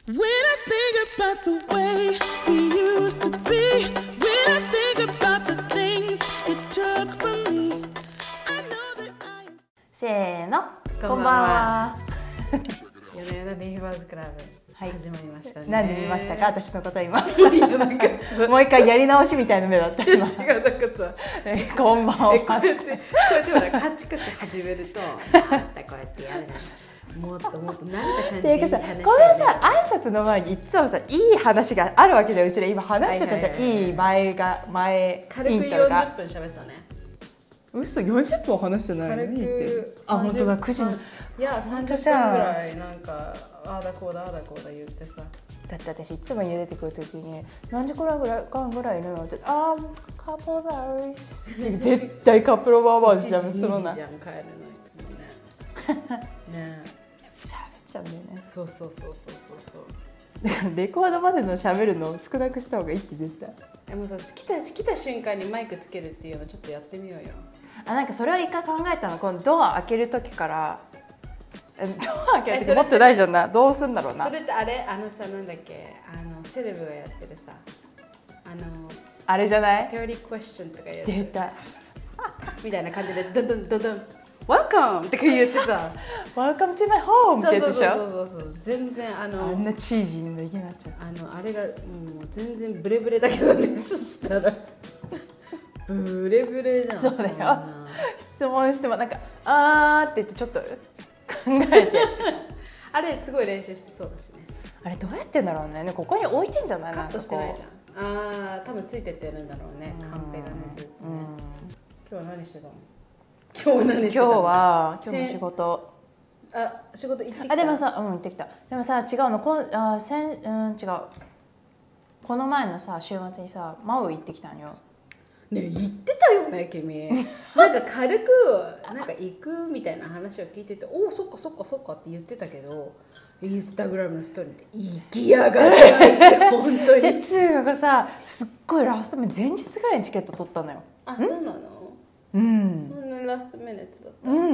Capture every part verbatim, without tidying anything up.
When I think about the way we used to be, when I think about the things you took from me, I know that I am. せーの、 こんばんは。夜な夜なネイバーズクラブ、はい、始まりましたね。 何で見ましたか、私のこと今。 いやなんかもう一回やり直しみたいな目だった。今違う、なんかさ、 えこんばんは。 えこうやってこうやってほらカチカチ始めると、またこうやってやるの。もっともっと慣れた感じでいい話だよね。 これさ、挨拶の前にいつもさ、いい話があるわけだよ。うちら今話してたじゃん。いい前が前軽くイントロが。 よんじゅっぷん喋ってたね。 嘘、よんじゅっぷん話してないの軽にってくあ、本当だ、くじの。 いやさんじゅっぷんぐらいなんかああだこうだああだこうだ言ってさ。 だって私いつも家出てくるときに何時くらいぐらい間ぐらいいるのって、あーカップルオブアワーズ絶対カップルオブアワーズじゃん。するな。 じゃん帰るのいつもね。ねえ。 喋っちゃうんだよね。 そうそうそうそうそうそう。 だからレコードまでの喋るのを少なくした方がいいって絶対。 でもさ、来た来た瞬間にマイクつけるっていうのちょっとやってみようよ。 あ、なんかそれは一回考えたの。このドア開ける時からドア開ける時もっと大丈夫などうすんだろうな。 それってあれあのさなんだっけあのセレブがやってるさあのあれじゃない？ サーティー question とかやつ出たみたいな感じでドンドンドンドン Welcome って言ってさ Welcome to my home ってやつでしょ。 そうそうそうそう全然あのあんなチージーなできなっちゃう。 あのあれがもう全然ブレブレだけどね。そしたらブレブレじゃん。 そうだよ。質問してもなんかあーって言ってちょっと考えてあれすごい練習してそうだしね。 あれどうやってんだろうね。ここに置いてんじゃない？ カットしてないじゃん。ああ多分ついてってるんだろうね。カンペがねずっとね。今日は何してたの？今日は何してたの？ 今日は今日の仕事。 あ仕事行ってきた。 あでもさ、うん行ってきた。でもさ違うの。こんあせんうん違う。この前のさ週末にさマウイ行ってきたんよ。 ね言ってたよね君。なんか軽くなんか行くみたいな話を聞いてて、おおそっかそっかそっかって言ってたけど、インスタグラムのストーリーで行きやがって本当に。 でつうがさすっごいラスト前前日ぐらいにチケット取ったのよ。 あそうなの？ うん。 そんなラストミネッツだった。 うん。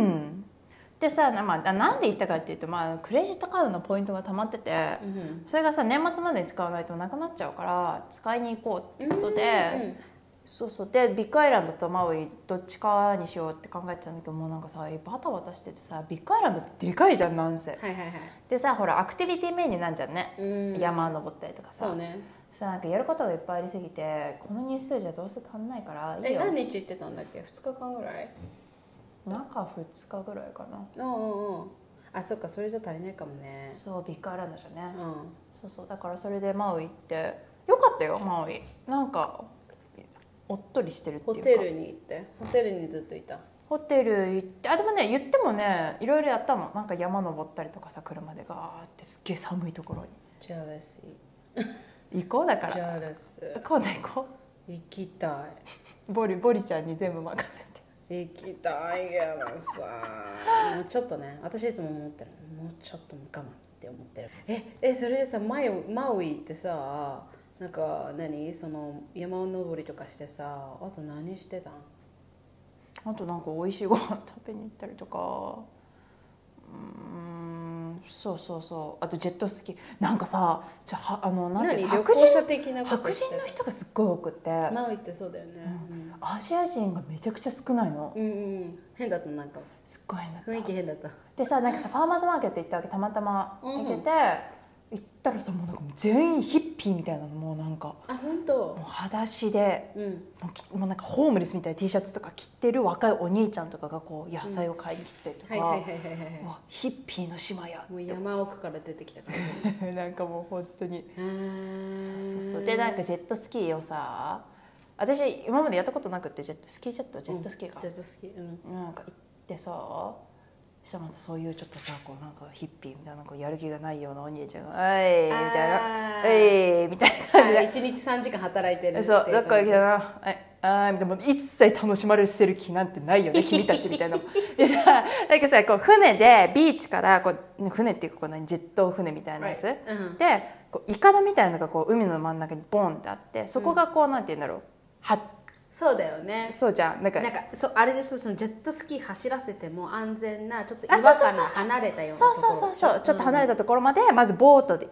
でさ、まあ、なんで行ったかっていうと、まあ、クレジットカードのポイントがたまってて、うん、それがさ年末までに使わないとなくなっちゃうから使いに行こうってことで、うんうん、そうそうでビッグアイランドとマウイどっちかにしようって考えてたんだけど、もうなんかさバタバタしててさビッグアイランドってでかいじゃんなんせ、 はいはいはい、でさほらアクティビティメインになんじゃんね、うん、山登ったりとかさ。 そうね。 そうなんかやることがいっぱいありすぎてこの日数じゃどうせ足んないからいいよ。 え何日行ってたんだっけ？ふつかかんぐらい？ 中ふつかぐらいかな。 うんうんうん。あそっかそれじゃ足りないかもね。 そうビッグアイランドじゃね、うん、そうそうだからそれでマウイ行ってよかったよ。マウイなんかおっとりしてるっていうか。 ホテルに行ってホテルにずっといた。 ホテル行ってあでもね言ってもねいろいろやったの。なんか山登ったりとかさ車でガーってすっげえ寒いところに。 ジャラシー行こうだから。 ジャラス今度行こう。行きたい。 ボリボリちゃんに全部任せて。 行きたいけどさもうちょっとね私いつも思ってるもうちょっと我慢って思ってる。ええそれでさマウマウイってさなんか何その山登りとかしてさあと何してたん？ あとなんか美味しいご飯食べに行ったりとかうーんそうそうそうあとジェットスキーなんかさじゃああのなんていうの白人白人の人がすっごい多くてマウイってそうだよね、 うんうん、アジア人がめちゃくちゃ少ないの。 うんうん変だったなんかすっごい変だった。 雰囲気変だった。 でさなんかさファーマーズマーケット行ったわけたまたま行ってて、うんうん行ったらさもうなんか全員ヒッピーみたいなのもうなんかあ本当もう裸足で、うん、もうもうなんかホームレスみたいな T シャツとか着てる若いお兄ちゃんとかがこう野菜を買いに来たりとかヒッピーの島やもう山奥から出てきた感じなんかもう本当にそうそうそうでなんかジェットスキーをさ私今までやったことなくてジェットスキージェットジェットスキーか、 うん、ジェットスキー、うん、 なんか行ってさしたらそういうちょっとさこうなんかヒッピーみたいなこうやる気がないようなお兄ちゃんが「はい」みたいな「はい」みたいな感じでいちにちさんじかん働いてるってそうどっか来たな「はい」あみたいな一切楽しまれてる気なんてないよね君たちみたいな。でさなんかさこう船でビーチからこう船っていうかこのジェット船みたいなやつ、right. うん、でこうイカダみたいなのがこう海の真ん中にボンってあってそこがこう、うん、なんて言うんだろうはそうだよね。 そうじゃんなんかなんかそうあれです。そのジェットスキー走らせても安全なちょっと岩から離れたようなところ。 そうそうそうそうちょっと離れたところまでまずボートで行って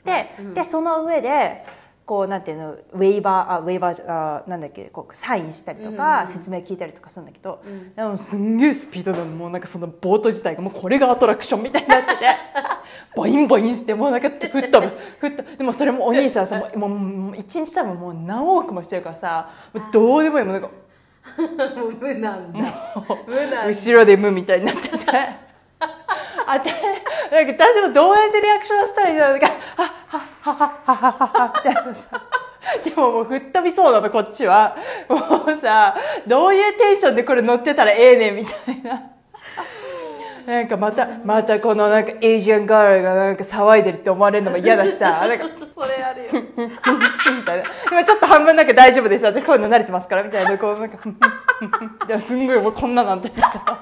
で、うん、でその上でこうなんていうのウェイバーあウェイバーあなんだっけこうサインしたりとか、うん、説明聞いたりとかするんだけど、うん、でもすんげえスピードでもうなんかそのボート自体がもうこれがアトラクションみたいになっててボインボインしてもうなんか吹っ飛ぶ吹っ飛ぶでもそれもお兄さんさもうもう一日多分もう何往復もしてるからさどうでもいいもんなんかもう無なんだ無なんだ後ろで無みたいになっててあてなんか私もどうやってリアクションしたらいいのかはっはっはっはっはっはみたいなさでももう吹っ飛びそうなのこっちはもうさどういうテンションでこれ乗ってたらええねんみたいななんかまたまたこのなんかエイジアンガールがなんか騒いでるって思われるのも嫌だしさなんかそれあるよみたいな今ちょっと半分だけ大丈夫です私こういうの慣れてますからみたいなこうなんかでもすんごいもうこんななんて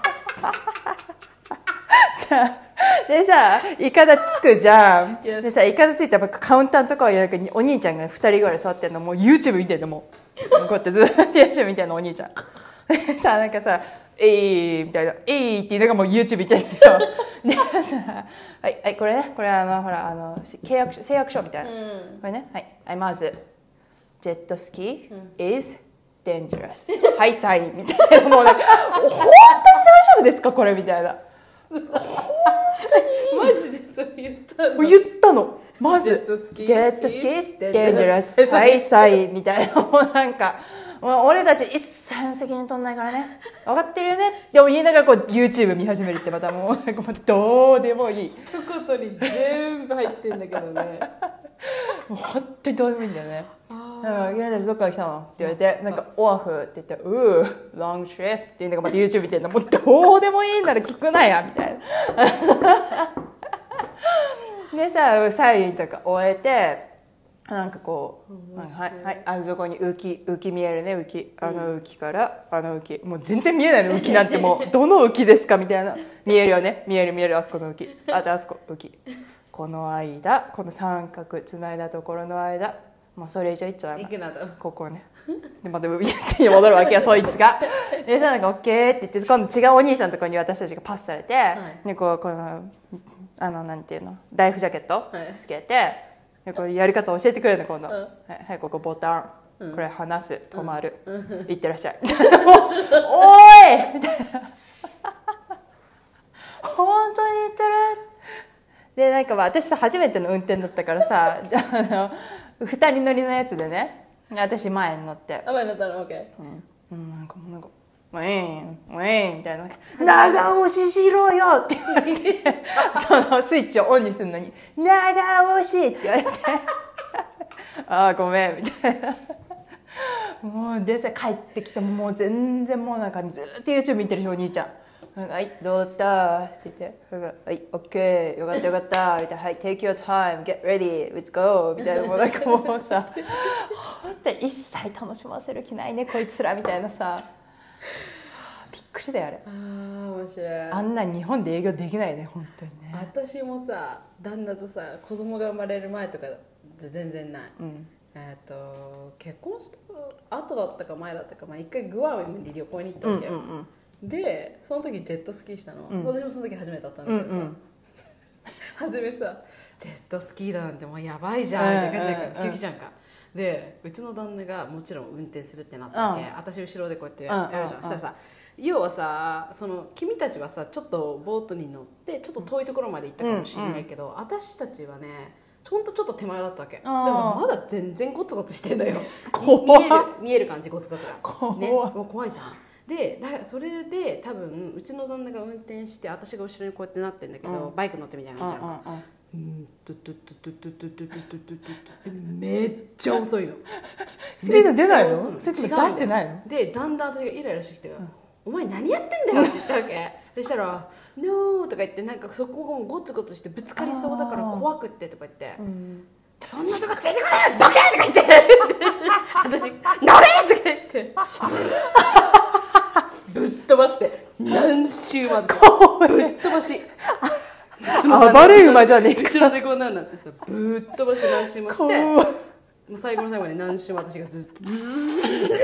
さでさイカダつくじゃんでさイカダついたらカウンターのとかはなんかお兄ちゃんがふたりぐらい座ってんのもう YouTube 見てんのもうこうやってずっと YouTube 見てんのお兄ちゃんさなんかさえいみたいなえいって言いながらもう YouTube 見てんのよでさはいはいこれねこれあのほらあの契約書誓約書みたいな、うん、これねはい、はい、まずジェットスキー、うん、is dangerous はいサインみたいなもうなんか本当に大丈夫ですかこれみたいな本当にマジでそう言ったの言ったのまずジェットスキージェットスキー is dangerous はいサインみたいなもうなんかもう俺たち一切の責任取んないからね分かってるよねって言いながらこう YouTube 見始めるってまたもうなんかもうどうでもいい一言に全部入ってんだけどねもう本当にどうでもいいんだよねだから「君たちどっから来たの?」って言われて「なんかオアフ」って言って「うーロングトリップ」って言いながらまた YouTube 見てんのもうどうでもいいんなら聞くなやみたいなでさサインとか終えてなんかこう、はいはいはい、あそこに浮き浮き見えるね浮きあの浮きからあの浮きもう全然見えないの浮きなんてもうどの浮きですかみたいな見えるよね見える見えるあそこの浮きあとあそこ浮きこの間この三角つないだところの間もうそれ以上いっちゃダメここねでまた家に戻るわけよそいつがでさなんか OK って言って今度違うお兄さんのところに私たちがパスされて、はい、でこうこのあのなんていうのライフジャケットつけて、はいでこれやり方教えてくれるの今度、うんはい、はいここボタン、うん、これ離す止まる、うん、いってらっしゃいおーいみたいな本当に言ってるでなんか私さ初めての運転だったからさあのふたり乗りのやつでね私前に乗ってあ前に乗ったの OK うん、うん、なんかもうなんかウィーンウィーンみたいな長押ししろよって言われてそのスイッチをオンにするのに長押しって言われてああごめんみたいなもうでさ帰ってきてももう全然もうなんかずっと YouTube 見てるしお兄ちゃんなんかはいどうだったって言ってはい OK よかったよかったみたいなはい Take your time get ready let's go みたいなもうなんかもうさ本当に一切楽しませる気ないねこいつらみたいなさびっくりだよあれあー面白いあんな日本で営業できないね本当にね私もさ旦那とさ子供が生まれる前とか全然ない、うん、えっ、ー、と結婚した後だったか前だったか、まあ、一回グアムに旅行に行ったわけよ、うんうんうんでその時ジェットスキーしたの、うん、私もその時初めてだったんだけどさ、うんうん、初めさジェットスキーだなんてもうやばいじゃんって感じだから急きじゃんかでうちの旦那がもちろん運転するってなったわけ、うん、私後ろでこうやってやるじゃん、うん、したらさ要はさその君たちはさちょっとボートに乗ってちょっと遠いところまで行ったかもしれないけど、うんうん、私たちはねほんとちょっと手前だったわけでもまだ全然ゴツゴツしてんだよ見える見える感じゴツゴツが怖い、ね、もう怖いじゃんでだからそれで多分うちの旦那が運転して私が後ろにこうやってなってんだけど、うん、バイク乗ってみたいな感じじゃんかうんトゥトゥトゥトゥトゥトゥトゥトゥトゥトゥトゥめっちゃ遅いのスピード出ないの？スピード出してないの？ でだんだん私がイライラしてきて、うん、お前何やってんだよって言ったわけそしたら「ノー」とか言ってなんかそこがゴツゴツしてぶつかりそうだから怖くってとか言って、うん、そんなとこついてくれよどけとか言って私「乗れ!」とか言ってぶっ飛ばして何周までぶっ飛ばし暴れ馬じゃねえか後ろでこんなんなってさぶっ飛ばして何周もしてもう最後の最後まで何周も私がずっとずー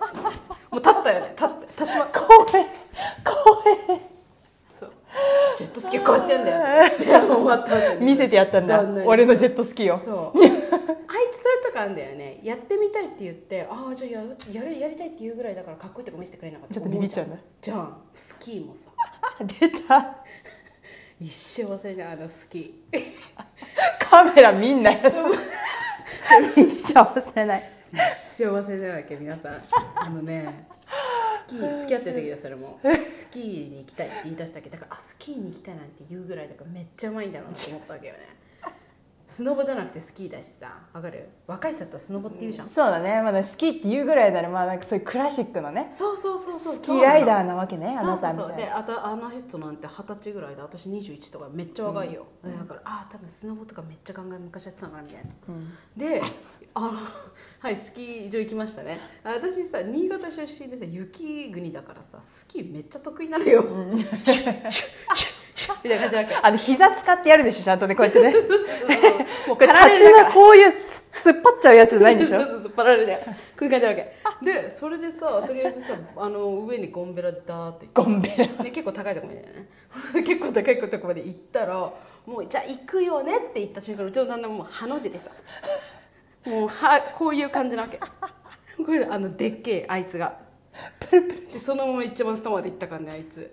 もう立ったよね立って立ちま怖い怖いそうジェットスキーこうやってんだよって終わった後に見せてやったんだ俺のジェットスキーを。 そうあいつそういうとこあるんだよね。やってみたいって言ってああじゃあ や, や, るやりたいって言うぐらいだからかっこいいとこ見せてくれなかった。 ちょっとビビっちゃうんだじゃん。スキーもさ出た一生忘れないあのスキーカメラ見んなよ一生忘れない一生忘れないわけ皆さん。あのねスキー付き合ってる時だそれもスキーに行きたいって言い出したわけだからあスキーに行きたいなんて言うぐらいだからめっちゃうまいんだろうなと思ったわけよね。スノボじゃなくてスキーだしさわかる。若い人だったらスノボって言うじゃん、うん、 そうだねまだスキーって言うぐらいならまあなんかそういうクラシックのねそうそうそうそうスキーライダーなわけねあなたみたいな。 そうそうそうであたあの人なんて二十歳ぐらいで私にじゅういちとかめっちゃ若いよ、うん、だからあ多分スノボとかめっちゃ考え昔やってたのかなみたいな、うん、であはいスキー場行きましたね。私さ新潟出身でさ雪国だからさスキーめっちゃ得意なのよ、うん、みたいな感じだけどあの膝使ってやるでしょちゃんとねこうやってねもう立ちのこういう突っ張っちゃうやつじゃないんでしょそうそうそうパラレルでこういう感じだわけでそれでさとりあえずさあの上にゴンベラダーってゴンベラで結構高いところまでね結構高いとこまで行ったらもうじゃあ行くよねって言った瞬間うちの旦那もハの字でさもうはこういう感じなわけこういうあのでっけえあいつがでそのまま一番下まで行ったからねあいつ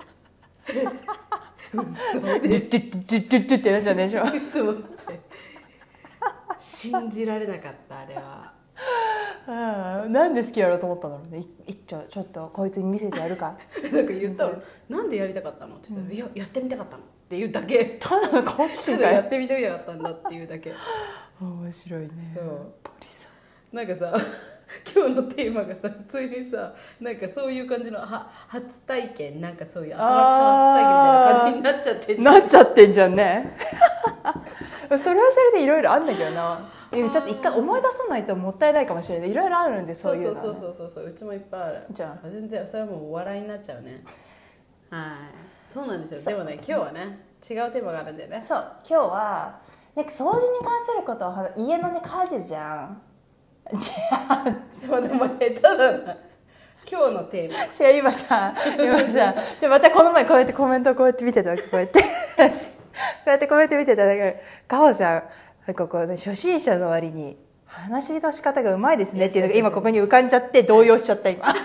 嘘でドゥッドゥッドゥッドゥッドゥってなっちゃうんでしょと思って信じられなかったあれは。 あなんで好きやろうと思ったんだろうね。いっちょちょっとこいつに見せてやるかなんか言ったのなんでやりたかったのって言ったら、うん、いややってみたかったのっていうだけただの好奇心がやってみてみたかったんだっていうだけ面白いね。 そうポリさんなんかさ今日のテーマがさ普通にさなんかそういう感じのは初体験なんかそういうアトラクション初体験みたいな感じになっちゃってんじゃんなっちゃってんじゃんねそれはそれでいろいろあんだけどな。ちょっと一回思い出さないともったいないかもしれない。いろいろあるんでそういうの、ね、 そうそうそうそうそううちもいっぱいある。 じゃあ全然それはもうお笑いになっちゃうねはいそうなんですよ。でもね今日はね違うテーマがあるんだよね。 そう今日はなんか掃除に関することを家のね家事じゃんじゃあそうでも下手だな今日のテーマ違う今さ今さちょまたこの前こうやってコメントをこうやって見てたわけこうやってこうやってコメント見てただけかほちゃんなんかこう、ね、初心者の割に話の仕方がうまいですねっていうのが今ここに浮かんじゃって動揺しちゃった今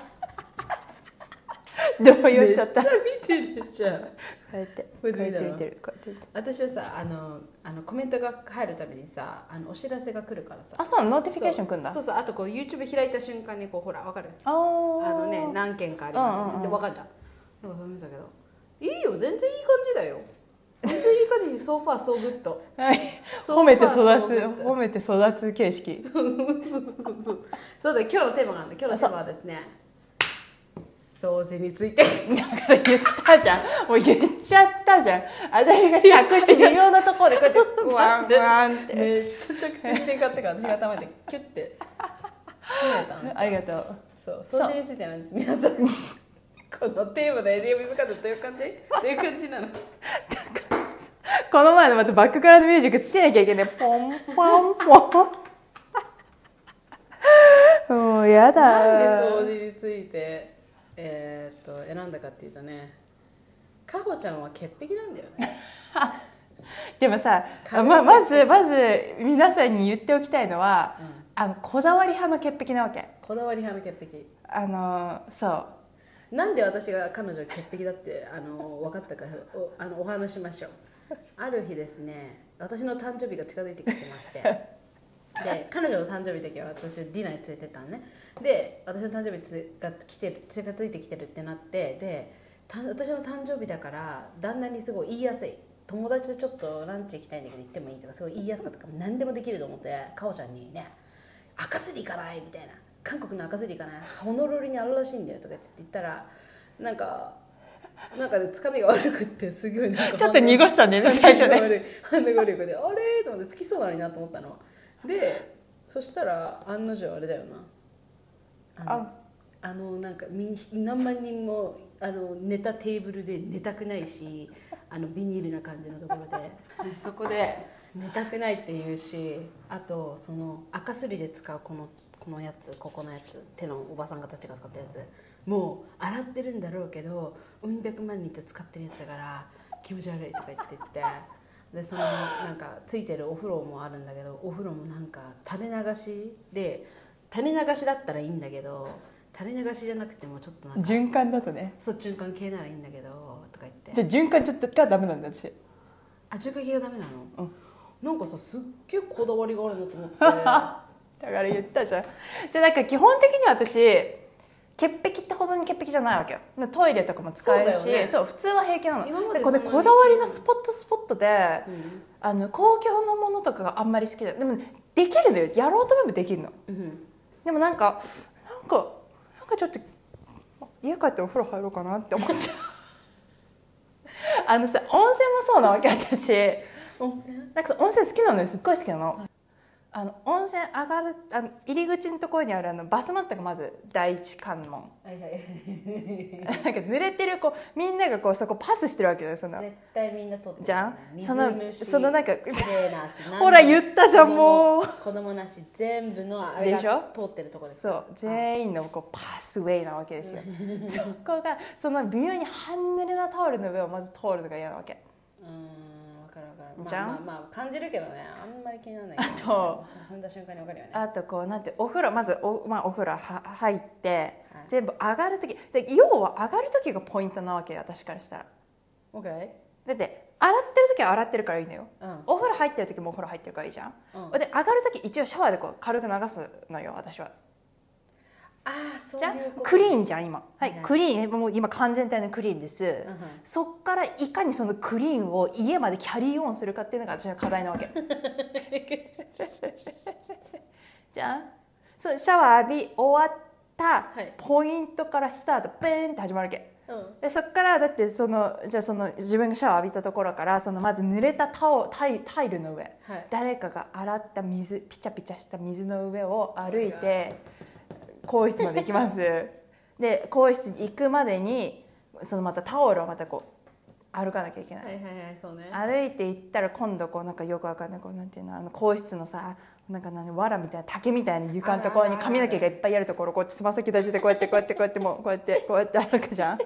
動揺しちゃっためっちゃ見てるじゃんこうやってこううやって見見てるこうやって見てる。 私はさあのあのコメントが入るためにさあのお知らせが来るからさあそうノーティフィケーション来るんだ。 そうそうそうあとこう YouTube 開いた瞬間にこうほらわかるああのね何件かあります、 うんうんうん、 でわかるじゃんなんかそう見てたけどいいよ全然いい感じだよ全然いい感じソファーソーグッド褒めて育つ褒めて育つ形式そうそうそうそうそうだ今日のテーマがあるんだ。今日のテーマはですね掃除についてだから言ったじゃんもう言っちゃったじゃん。私が着地微妙なところでこうやってグワングワンってめっちゃ着地してんかったから私が頭でキュッて締めたんです。 ありがとう。 そう掃除についてなんです皆さんこのテーマでエディオムズカットどういう感じどういう感じなのこの前のまたバックグラウンドミュージックつけなきゃいけないポンポンポンもうやだ。 なんで掃除についてえー、っと選んだかっていうとねかほちゃんは潔癖なんだよねでもさま, まずまず皆さんに言っておきたいのは、うん、あのこだわり派の潔癖なわけ。 こだわり派の潔癖あのそうなんで私が彼女潔癖だってあの分かったか お, あのお話しましょう。ある日ですね私の誕生日が近づいてきてましてで彼女の誕生日の時は私をディナーに連れてったのね。で私の誕生日が来てる近づいてきてるってなってで私の誕生日だから旦那にすごい言いやすい。友達とちょっとランチ行きたいんだけど行ってもいいとかすごい言いやすかったから何でもできると思ってかおちゃんにね赤すり行かないみたいな韓国の赤すり行かないホノルルにあるらしいんだよとかって言ったらなんかなんかねつかみが悪くってすごいなんかちょっと濁したんだよね最初ね反応が悪くてあれと思って好きそうなのになと思ったのでそしたら案の定あれだよなあのああのなんか何万人もあの寝たテーブルで寝たくないしあのビニールな感じのところ で, でそこで寝たくないって言うしあとその赤すりで使うこのこのやつここのやつ手のおばさんがたちが使ったやつもう洗ってるんだろうけどうん百万人と使ってるやつだから気持ち悪いとか言って言ってでそのなんかついてるお風呂もあるんだけどお風呂もなんか垂れ流しで垂れ流しだったらいいんだけど垂れ流しじゃなくてもちょっとなんか循環だとねそう循環系ならいいんだけどとか言ってじゃあ循環ちょっとがダメなんだ私あ循環系がダメなの、 うん、 なんかさすっげえこだわりがあるなと思ってだから言ったじゃんじゃあなんか基本的に私潔癖ってほどに潔癖じゃないわけよトイレとかも使えるし そう,、ね、そう普通は平気なのでこれこだわりのスポットスポットで、うん、あの公共のものとかがあんまり好きだでも、ね、できるのよやろうと思えばできるの、うん、でもなんかなんかなんかちょっと家帰ってお風呂入ろうかなって思っちゃうあのさ温泉もそうなわけ私温泉なんかさ温泉好きなのよすっごい好きなの、はいあの温泉上がるあの入り口のところにあるあのバスマットがまず第一関門、はいはい、なんか濡れてるこうみんながこうそこパスしてるわけだよその絶対みんな撮ってるじゃんそのそのなんかなほら言ったじゃんもう子供なし全部のあれが通ってるところですそう全員のこうパスウェイなわけですよそこがその微妙に半濡れなタオルの上をまず通るのが嫌なわけうんじゃんまあまあまあ感じるけどねあんまり気にならないけど、ね、 あと踏んだ瞬間に分かるよねあとこうなんてお風呂まず お,、まあ、お風呂は入って、はい、全部上がる時で要は上がる時がポイントなわけよ私からしたら OK だって洗ってる時は洗ってるからいいのよ、うん、お風呂入ってる時もお風呂入ってるからいいじゃん、うん、で上がる時一応シャワーでこう軽く流すのよ私はあそうじゃクリーンじゃん今はい、はい、クリーンもう今完全体のクリーンです、うん、そっからいかにそのクリーンを家までキャリーオンするかっていうのが私の課題なわけじゃんそうシャワー浴び終わったポイントからスタートベーンって始まるわけ、うん、でそっからだってそのじゃあその自分がシャワー浴びたところからそのまず濡れたタオタイ、タイルの上、はい、誰かが洗った水ピチャピチャした水の上を歩いて更衣室まで行きますで更衣室に行くまでにそのまたタオルをまたこう歩かなきゃいけない、 はいはいはいそうね、 歩いて行ったら今度こうなんかよくわかんないこうなんていうのあの更衣室のさなんか何藁みたいな竹みたいな床のところに髪の毛がいっぱいあるところこうつま先立ちでこうやってこうやってこうやってもうこうやってこうやって歩くじゃんこ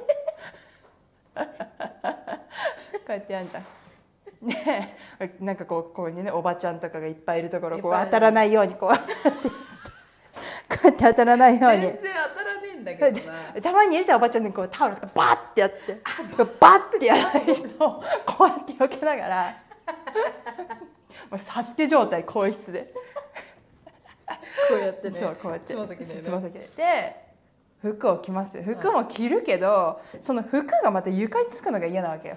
うやってやんじゃんねなんかこうこうにねおばちゃんとかがいっぱいいるところこう当たらないようにこうこうやって当たらないように全然当たらねえんだけどなたまにいるじゃんおばちゃんにこうタオルとかバッてやってバッてやらないとこうやって避けながらもうサスケ状態更衣室でこうやってねそうこうやってつま先でねつま先でで服を着ます服も着るけど、はい、その服がまた床につくのが嫌なわけよ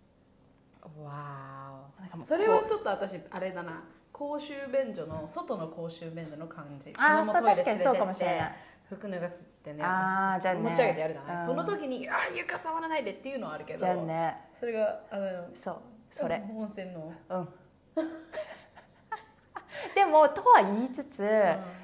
わーそれはちょっと私あれだな公衆便所の外の公衆便所の感じああ確かにそうかもしれない服脱がすってねあじゃあね持ち上げてやるじゃない、うん、その時にあ床触らないでっていうのはあるけどじゃあねそれがあのそうそれ温泉のうんでもとは言いつつ、うん、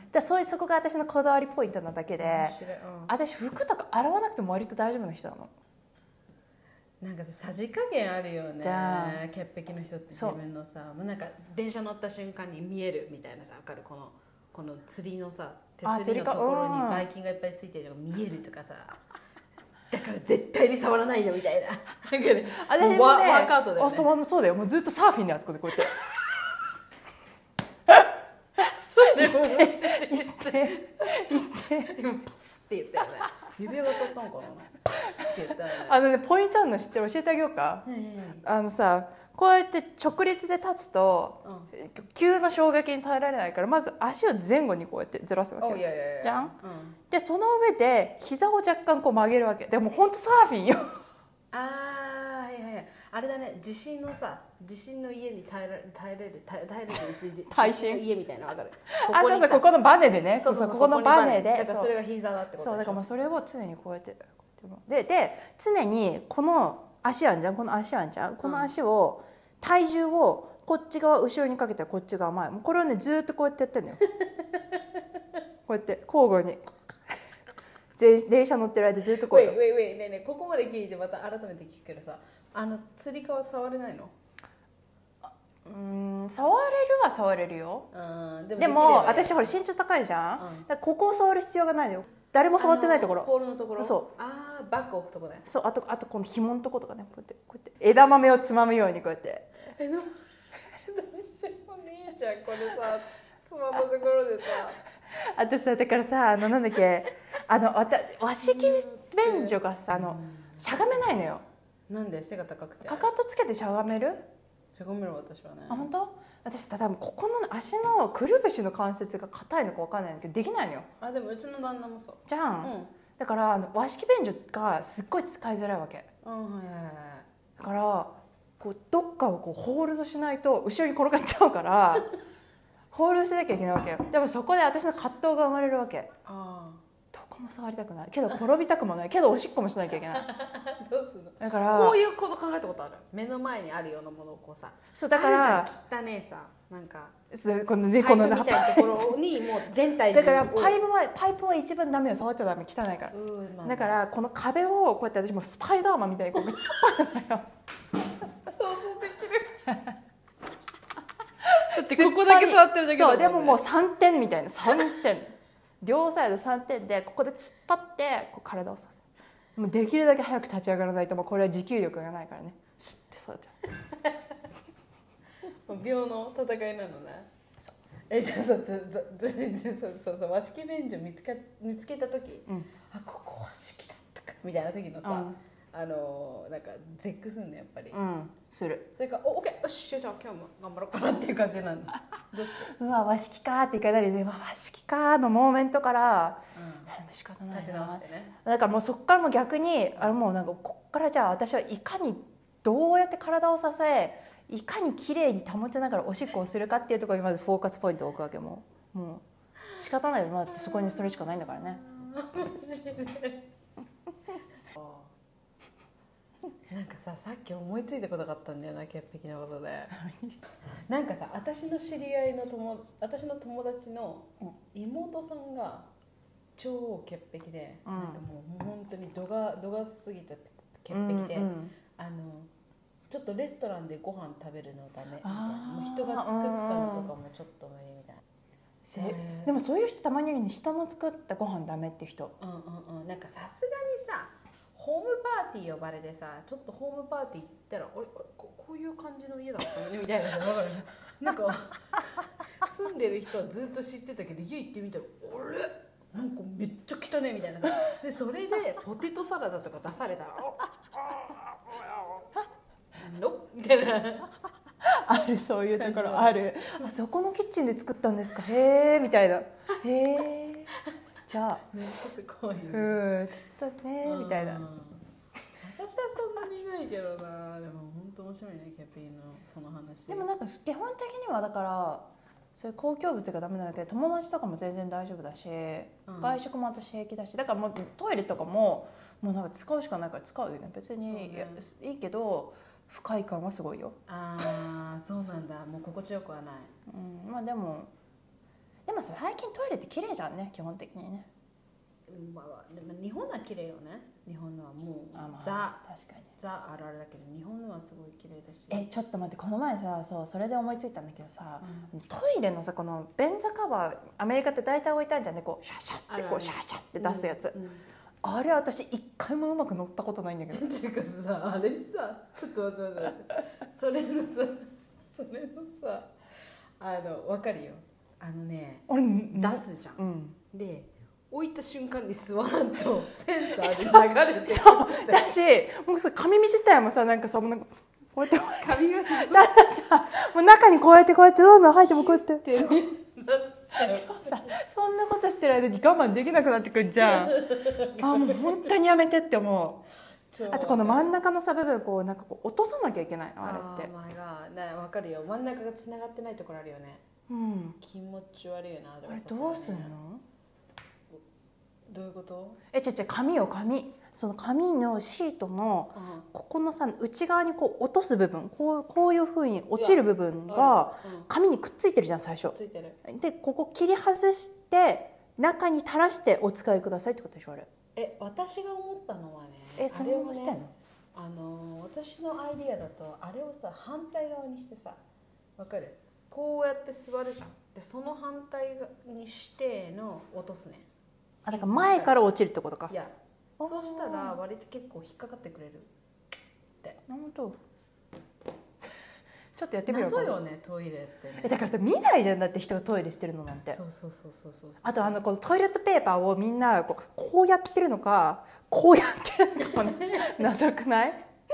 だそういうそこが私のこだわりポイントなだけで、うん、私服とか洗わなくても割と大丈夫な人なのなんかさじ加減あるよね潔癖の人って自分のさなんか電車乗った瞬間に見えるみたいなさ分かるこのこの釣りのさ手釣りのところにバイキンがいっぱいついてるのが見えるとかさだから絶対に触らないのみたいななんかねあれもねワークアウトだよねあ そ, そうだよもうずっとサーフィンであそこでこうやってそれも面白い言って言ってでもパスって言ったよね指輪が取ったのかなパスって言ったよねあのねポイントあるの知ってる教えてあげようか、うんうん、あのさこうやって直立で立つと、うん、急な衝撃に耐えられないからまず足を前後にこうやってずらすわけよ、 いやいやいやじゃん、うん、でその上で膝を若干こう曲げるわけでもほんとサーフィンよあーはいはいはいあれだね地震のさ地震の家に耐えられ耐えれる耐えれる地震の家みたいな分かるここあそうそうここのバネでねそうそうそうここのバネでだからそれが膝だってことでしょそうだからもうそれを常にこうやってでで常にこの足あんじゃんこの足あんじゃんこの足を、うん体重をこっち側後ろにかけてこっち側前これをねずっとこうやってやってんのよこうやって交互に電車乗ってる間ずっとこうウェイウェイウェイねえねえここまで聞いてまた改めて聞くけどさあのつり革触れないのうん触れるは触れるようんでも、 でも私ほら身長高いじゃん、うん、だからここを触る必要がないのよ誰も触ってないところポールのところそうあバッグ置くとこね。 そう、あとあとこの紐のとことかね、こうやってこうやって枝豆をつまむようにこうやって。 え、どうしようもねえじゃんこれさ、つまむところでさ。 あとさ、だからさ、あのなんだっけ、あのわた和式便所がさ、あのしゃがめないのよ。 なんで背が高くて。 かかとつけてしゃがめる？ しゃがめる私はね。 あ、本当？私多分ここの足のくるぶしの関節が硬いのかわかんないんだけどできないのよ。 あ、でもうちの旦那もそう。 じゃん。 うん。 だからあの和式便所がすっごい使いづらいわけ。 うん、はいはいはい。 だからこうどっかをこうホールドしないと後ろに転がっちゃうからホールドしなきゃいけないわけよ。でもそこで私の葛藤が生まれるわけ。 あどこも触りたくないけど転びたくもないけどおしっこもしなきゃいけない。 あ。どうすんの。 だからこういうこと考えたことある。目の前にあるようなものをこうさ。 そうだから汚ねえさ、なんかそうこの猫のパイプみたいなところにもう全体重だからパイプはパイプは一番ダメよ。触っちゃダメ、汚いから。 うん、まあ、 だからこの壁をこうやって私もスパイダーマンみたいにこう突っ張るのよ。 想像できる。だってここだけ座ってるだけだもんね。 そうでももうさんてんみたいなさんてん両サイドさんてんでここで突っ張ってこう体をさせる。もうできるだけ早く立ち上がらないともうこれは持久力がないからね。シッてそうやって秒の戦いなのね。え、じゃあさ、じゃじゃじゃそうそう和式便所見つか見つけた時、 うん、 あ、ここ和式だったかみたいな時のさ、うん、あのなんか絶句すんのやっぱり。 うん、する。 それからおオッケーよしじゃあ今日も頑張ろうかなっていう感じなんだ。どっち？ うわ和式かっていかなりで、和式かのモーメントから、うん、仕方ないな。 立ち直してね。 だからもうそこからも逆にあのもうなんかこっからじゃあ私はいかにどうやって体を支えいかに綺麗に保ちながらおしっこをするかっていうところにまずフォーカスポイントを置くわけ。もうもう仕方ないよ。まあそこにそれしかないんだからね。 なんかさ、さっき思いついたことがあったんだよな、潔癖なことで。なんかさ、私の知り合いの友私の友達の妹さんが超潔癖で、うん、なんかもう本当に度が度が過ぎた潔癖で、うんうん、あのちょっとレストランでご飯食べるのダメみたいな、もう人が作ったのとかもちょっと無理みたいな。 でもそういう人たまにいるね。人の作ったご飯ダメっていう人。 うんうんうん。なんかさすがにさ、ホームパーティー呼ばれてさ、ちょっとホームパーティー行ったら、俺ここういう感じの家だったのねみたいなさ、分かる？なんか住んでる人はずっと知ってたけど、家行ってみたら、あれなんかめっちゃ汚ねみたいなさ。でそれでポテトサラダとか出されたら、のみたいな。 ある、そういうところある。あそこのキッチンで作ったんですか、へえみたいな。へえじゃあね、ちょっと怖いよね。 うんちょっとねみたいな。 私はそんなにないけどな。でも本当面白いね、キャピーのその話。 でもなんか基本的にはだからそういう公共物がダメなんだけど、友達とかも全然大丈夫だし、うん、外食も私平気だし、だからもうトイレとかももうなんか使うしかないから使うよね。別に、ね、いいけど不快感はすごいよ。 ああそうなんだ。もう心地よくはない。 うん、まあでもでもさ、最近トイレって綺麗じゃんね、基本的にね。 まあ、でも日本は綺麗よね。日本のはもう、 まあ、 ザ確かにザあるあるだけど、日本のはすごい綺麗だし。 えちょっと待って、この前さ、そうそれで思いついたんだけどさ、うん、トイレのさこの便座カバー、アメリカって大体置いてあるじゃんね、こうシャシャってこうシャシャって出すやつ。うんうん、あれ私一回もうまく乗ったことないんだけど。 っていうかさ、あれさ、ちょっと待って待ってそれのさそれのさあの分かるよ。あのね、出すじゃん、うん、で置いた瞬間に座らんとセンサーで流れてそうだし、もうさ髪自体もさなんかさもうなんかこうやって髪がだんだんさもう中にこうやってこうやってどんどん入ってもこうやってそうさそんなことしてる間に我慢できなくなってくんじゃん。あもう本当にやめてって思う。あとこの真ん中のさ部分こうなんかこう落とさなきゃいけないのあれって。 あーまあね、分かるよ。真ん中がつながってないところあるよね。 うん、 気持ち悪いよな。 あれどうすんの？ どういうこと？ えちゃちゃ紙よ紙。その紙のシートのここのさ内側にこう落とす部分、こうこういう風に落ちる部分が紙にくっついてるじゃん最初。 ついてる。 でここ切り外して中に垂らしてお使いくださいってことでしょあれ。 え私が思ったのはね。 えそれをしてんの？ あの私のアイディアだとあれをさ反対側にしてさ、わかる？こうやって座るじゃん。でその反対にしての落とすね。 あだから前から落ちるってことか。 いやそうしたら割と結構引っかかってくれるって。 なるほど。ちょっとやってみようか謎よねトイレってね。 えだからさ見ないじゃんだって人がトイレしてるのなんて。 そうそうそうそうそう。 あとあのこのトイレットペーパーをみんなこうこうやってるのかこうやってるのかもね謎くない？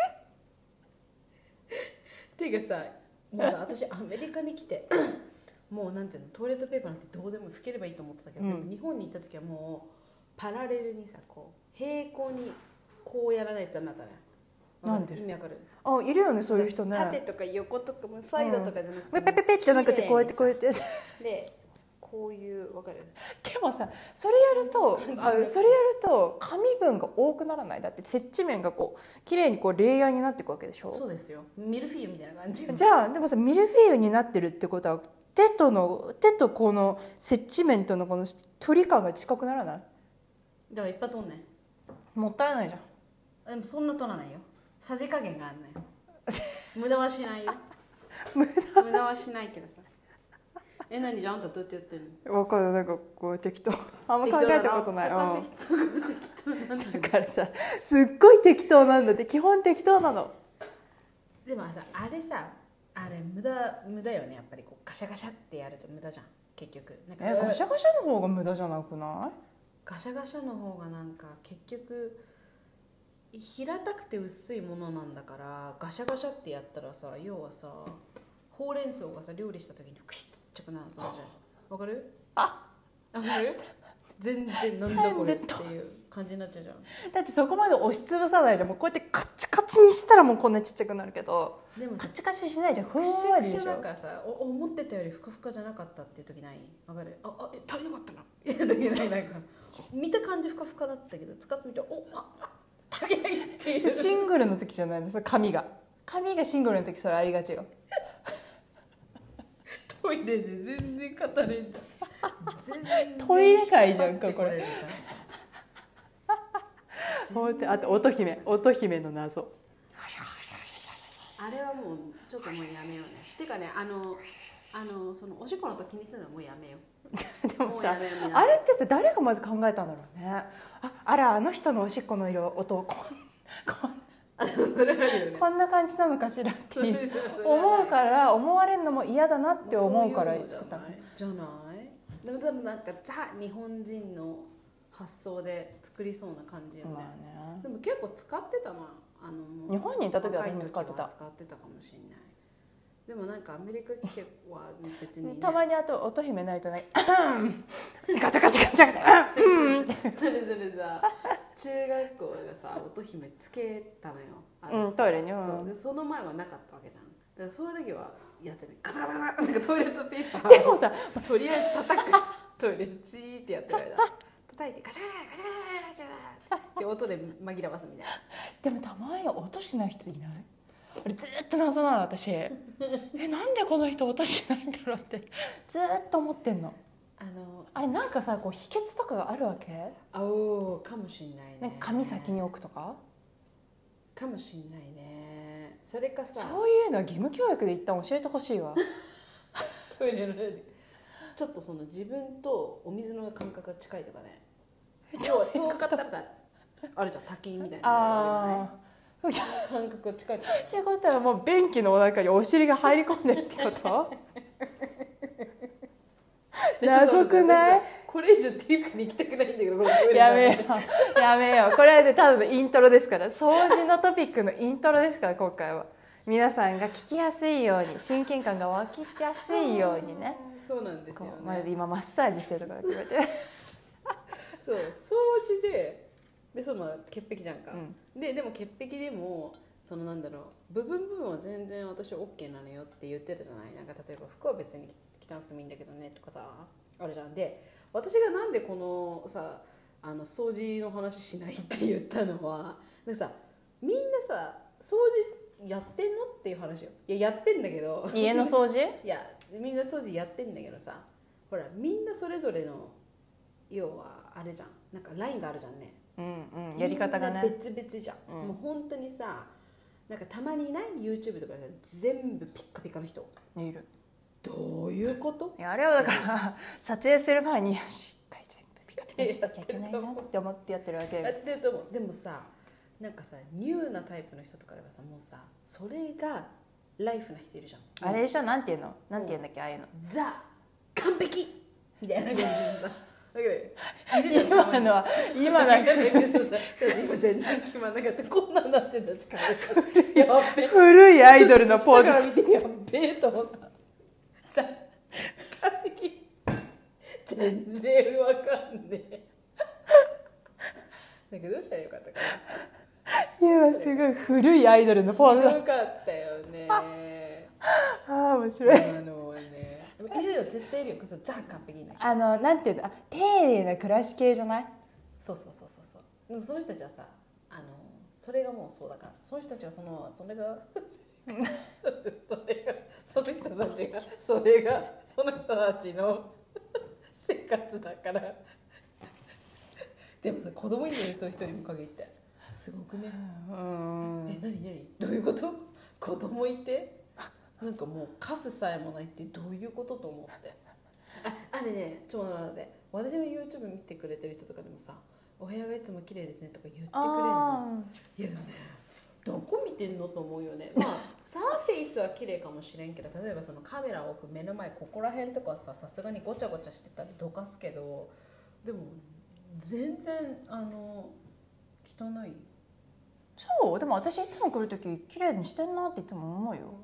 っていうかさもうさ私アメリカに来てもうなんていうのトイレットペーパーなんてどうでも拭ければいいと思ってたけど、うん、でも日本に行った時はもうパラレルにさこう平行にこうやらないとダメだったね。 なんで？ 意味わかる？ あ、いるよねそういう人ね。 縦とか横とかもサイドとかじゃなくて、 うん、ペペペペじゃなくてこうやってこうやってでこういうわかる？ でもさそれやるとあそれやると紙分が多くならない？だって接地面がこう綺麗にこうレイヤーになっていくわけでしょ。 そうですよ。ミルフィーユみたいな感じ。 じゃあでもさミルフィーユになってるってことは手との手とこの接地面とのこの距離感が近くならない？ だからいっぱい取んねん。もったいないじゃん。でもそんな取らないよ。さじ加減があるのよ。無駄はしないよ。 無駄無駄はしないけどさ。え、何じゃああんたどうやってやってんの？ わかる。なんかこう適当あんま考えたことない。 そこ適当なんだ。 だからさすっごい適当なんだって基本適当なの。 でもさあれさあれ無駄無駄よねやっぱりこうガシャガシャってやると無駄じゃん結局。なんかえガシャガシャの方が無駄じゃなくない？ ガシャガシャの方がなんか結局平たくて薄いものなんだからガシャガシャってやったらさ要はさほうれん草がさ料理した時にクシッとちっちゃくなるじゃん。わかる？ あわかる？全然なんだこれっていう感じになっちゃうじゃん。 だってそこまで押しつぶさないじゃん。もうこうやってカチカチにしたらもうこんなちっちゃくなるけどでもさカチカチしないじゃん。ふんクシわりでしょ。 クシだからさお思ってたよりふかふかじゃなかったっていう時ない？わかる？ああ足りなかったなっていう時ない？なんか見た感じふかふかだったけど使ってみたらおあ足りないっていう。 シングルの時じゃないですか。紙が紙がシングルの時それありがちよ。 トイレで全然語れんじゃん。全然トイレ界じゃんかこれ。 れあと乙姫乙姫の謎。 あれはもうちょっともうやめようね。てかねあのあのそのおしっこの音気にするのはもうやめよう。 でもさあれってさ誰がまず考えたんだろうね。ああらあの人のおしっこの色音こんこんこんな感じなのかしらっていう思うから思われるのも嫌だなって思うから作ったのじゃない？でも多分なんかザ日本人の発想で作りそうな感じよね。まあねでも結構使ってたなあの日本にいた時は私も使ってた。 使ってたかもしれない。でもなんかアメリカ来ては別に、ね、 たまにあと音姫ないとねガチャガチャガチャガチャうんってそれそれさ中学校がさ音姫つけたのよ。 うん、トイレに、うん、 そうでその前はなかったわけじゃん。だからそういう時はやってねガサガサガサなんかトイレットペーパーでもさとりあえず叩くトイレチーってやってる間叩いてガシャガシャガシャガシャガシャって音で紛らわすみたいな。 でもたまに音しない人いない？あれずっと謎なの私えなんでこの人音しないんだろうってずっと思ってんの。あのあれなんかさこう秘訣とかがあるわけ？ あおかもしんないね。 なんか髪先に置くとかかもしんないね。それかさそういうのは義務教育で一旦教えてほしいわトイレのちょっとその自分とお水の感覚が近いとかね。要は遠かったらさあれじゃん滝みたいなあ感覚が近いとか、ね、 ってことはもう便器の中にお尻が入り込んでるってこと謎くない？ これ以上っていうかに行きたくないんだけどこれトイレやめようやめよう。これはねただのイントロですから掃除のトピックのイントロですから今回は皆さんが聞きやすいように親近感が湧きやすいようにね。 そうなんですよね。 まあ、今マッサージしてるとかって言われてそう掃除ででそうまあ潔癖じゃんか、うん、ででも潔癖でもそのなんだろう部分部分は全然私は OK なのよって言ってたじゃない。なんか例えば服は別に汚くてもいいんだけどねとかさあるじゃん。で私がなんでこのさあの掃除の話しないって言ったのはなんかさみんなさ掃除やってんのっていう話よ。いややってんだけど家の掃除いやみんな掃除やってんだけどさほらみんなそれぞれの要はあれじゃんなんかラインがあるじゃんね。 うんうん、やり方がね別々じゃん、うん、もう本当にさなんかたまにいない YouTube とかで全部ピッカピカの人いる。 どういうこと？ いやあれはだから撮影する前にしっかり全部ピカピしなきゃいけないなって思ってやってるわけ。 やってると思う。でもさ、なんかさニューなタイプの人とかではさ、もうさそれがライフな人いるじゃん。 あれでしょ、なんていうの、なんて言うんだっけ、ああいうの。 ザ完璧みたいな感じでさ。 今のは今なんか今全然決まんなかった。こんなんなってんだ力やっべ古いアイドルのポーズ。 下から見てやっべえと思った。ザ完璧全然わかんねえ。なんかどうしたらよかったかな。 今すごい古いアイドルのポーズ。 よかったよね。 ああ面白い。 あのね、いるよ絶対いるよ。そうザ完璧な人。 あのなんていうの、あ丁寧な暮らし系じゃない？ そうそうそうそうそう。でもその人たちはさ、あのそれがもうそうだから。その人たちはそのそれがそれがその人たちがそれがその人たちの生活だから。でもさ子供いるのにそういう人にも限ってすごくね。 うんえ何何どういうこと？子供いてなんかもう数さえもないってどういうことと思って。ああれねちょっと待って、私の YouTube 見てくれてる人とかでもさ、お部屋がいつも綺麗ですねとか言ってくれるの。いやでもね、どこ見てんのと思うよね。まあサーフェイスは綺麗かもしれんけど、例えばそのカメラを置く目の前ここら辺とかさ、さすがにごちゃごちゃしてたりどかすけど、でも全然あの汚い。 そうでも私いつも来る時綺麗にしてんなっていつも思うよ。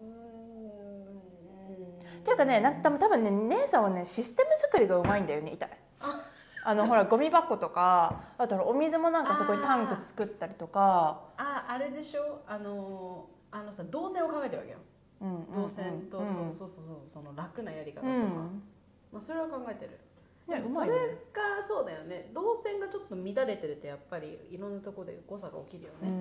っていうかね、なんか多分ね姉さんはねシステム作りがうまいんだよね。痛い。あのほらゴミ箱とか、あとお水もなんかそこにタンク作ったりとか。 あああれでしょ、あのあのさ動線を考えてるわけよ。 うん、 動線と、 うん、 そうそうそうそう、その楽なやり方とか、 うん、 まあそれは考えてる。 ね、 それがそうだよね。動線がちょっと乱れてるとやっぱりいろんなところで誤差が起きるよね。 うん、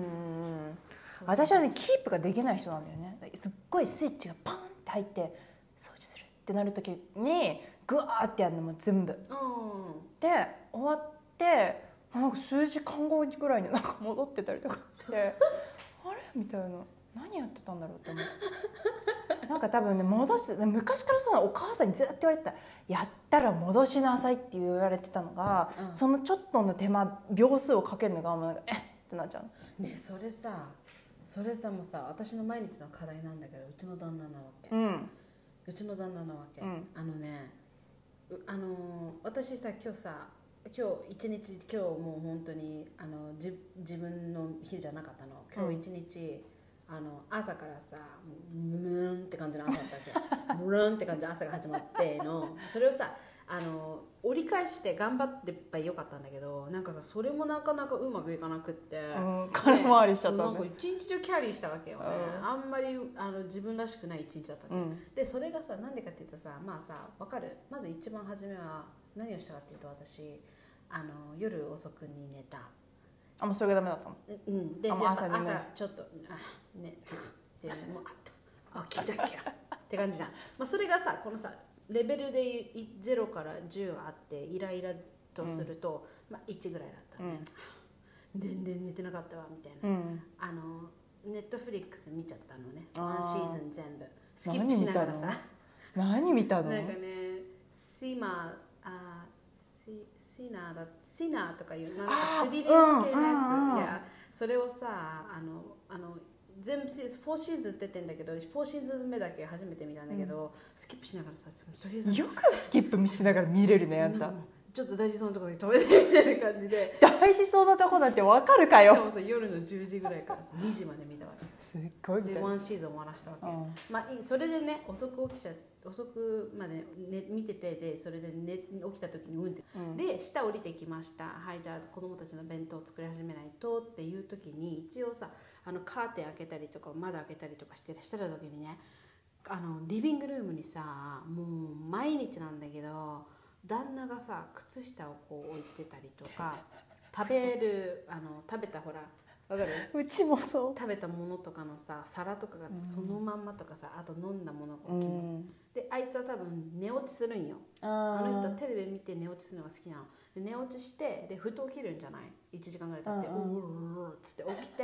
私はねキープができない人なんだよね。すっごいスイッチがパンって入って掃除するってなる時にグワーってやるのも全部、うん、で終わってなんか数時間後ぐらいになんか戻ってたりとかしてあれみたいな、何やってたんだろうって思ってなんか多分ね戻す、昔からそうなお母さんにずっと言われてた、やったら戻しなさいって言われてたのが、うん、そのちょっとの手間秒数をかけるのがもうなんかえっってなっちゃうね。それさそれさもさ私の毎日の課題なんだけど、うちの旦那なわけ、 うん、 うちの旦那なわけ、うん、あのねあの私さ今日さ今日一日今日もう本当にあのじ自分の日じゃなかったの。今日一日、うん、あの朝からさムーンって感じの朝だったわけムーンって感じの朝が始まってのそれをさあの折り返して頑張ってばよかったんだけど、なんかさそれもなかなかうまくいかなくって、 うん、空回りしちゃったね。 なんか一日中キャリーしたわけよね、うん、あんまりあの自分らしくない一日だったわけ、うん、でそれがさなんでかっていうとさ、まあさ分かる、まず一番初めは何をしたかっていうと、私あの夜遅くに寝た。 あもうそれがダメだったの。 うん、で朝朝ちょっとあねでもうあ起きなきゃって感じじゃん。まあそれがさこのさレベルでゼロからじゅうあってイライラとすると、うん、まあいちぐらいだったね、うん、全然寝てなかったわみたいな、うん、あのネットフリックス見ちゃったのね、ワンシーズン全部スキップしながらさ。 何見たの？ なんかねシマあシシナーだシナーとかいう、まあ、なんかスリリーズ系のやつ、いやそれをさあのあの全部フォーシーズン出てんだけど、フォーシーズン目だけ初めて見たんだけど、うん、スキップしながらさ、とりあえずよくスキップしながら見れるねあんた。 ちょっと大事そうなところで止めてみたいな感じで。 大事そうなとこなんてわかるかよ。 しかもさ夜のじゅうじぐらいからさにじまで見たわけ。 すっごいでワンシーズン終わらしたわけ、うん、まあそれでね遅く起きちゃ遅くまで、ね、見てて、でそれで、ね、起きた時にうんって、うん、で下降りてきました、はいじゃあ子供たちの弁当を作り始めないとっていう時に一応さあのカーテン開けたりとか窓開けたりとかしてしてた時にね、あのリビングルームにさもう毎日なんだけど旦那がさ靴下をこう置いてたりとか食べるあの食べたほらわかる？ うちもそう。 食べたものとかのさ皿とかがそのまんまとかさ、あと飲んだものが大きいの、うん、であいつは多分寝落ちするんよ。あの人はテレビ見て寝落ちするのが好きなので、寝落ちしてでふと起きるんじゃないいちじかんぐらい経ってうーっつって起きて、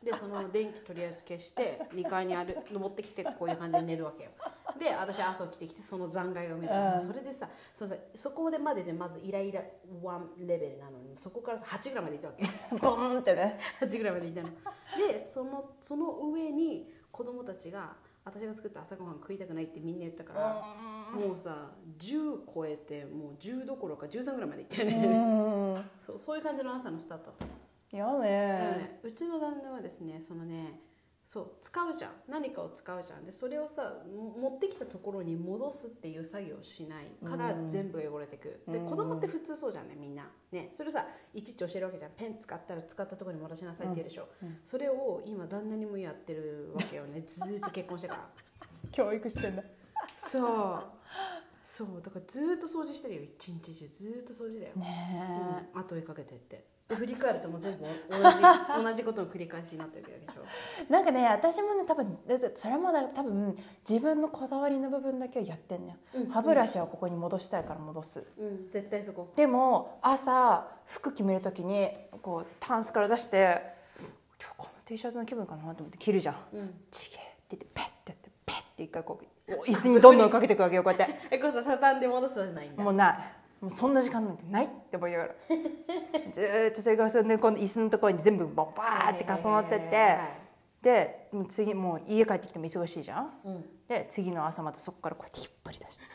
でその電気とりあえず消してにかいにある登ってきてこういう感じで寝るわけよ。で私朝起きてきてその残骸が見るじゃん、 うんそれでさ そ, さそこでまででまずイライラワンレベルなのにそこからさはちぐらいまでいったわけボーンってね。 はちぐらいまでいったのでそのその上に子供たちが私が作った朝ごはん食いたくないってみんな言ったから、もうさじゅう超えてもうじゅうどころかじゅうさんぐらいまでいったよね、 うんそうそういう感じの朝のスタートだったの。 やだからね。 ね、うちの旦那はですねそのねそう使うじゃん何かを使うじゃんでそれをさも持ってきたところに戻すっていう作業をしないから全部が汚れてく、で子供って普通そうじゃんねみんなねそれさいちいち教えるわけじゃん。ペン使ったら使ったところに戻しなさいって言うでしょ、 うんうんそれを今旦那にもやってるわけよねずーっと結婚してから教育してんだ。 そうそうだからずーっと掃除してるよ一日中ずーっと掃除だよ、 ねうん、後追いかけてってで振り返るともう全部同じ同じことの繰り返しになってるわけでしょ。 え。なんかね私もね多分だってそれもだ多分自分のこだわりの部分だけをやってんのよ、 うん歯ブラシはここに戻したいから戻す。 うん絶対そこでも朝服決めるときにこうタンスから出して今日この T シャツの気分かなと思って着るじゃん。 うんちげえって言ってペッてやってペッて一回こう椅子にどんどんかけていくわけよこうやってえこそ畳んで戻すわじゃないんだ。 もうないもうそんな時間なんてないって思いながらずーっとそれがそれでこの椅子のところに全部バーって重なってってでもう次もう家帰ってきても忙しいじゃん、 うん、 で次の朝またそこからこうやって引っ張り出して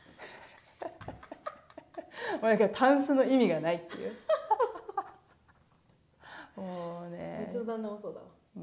もうだからタンスの意味がないっていうもうねうちの旦那もそうだわ、 うん、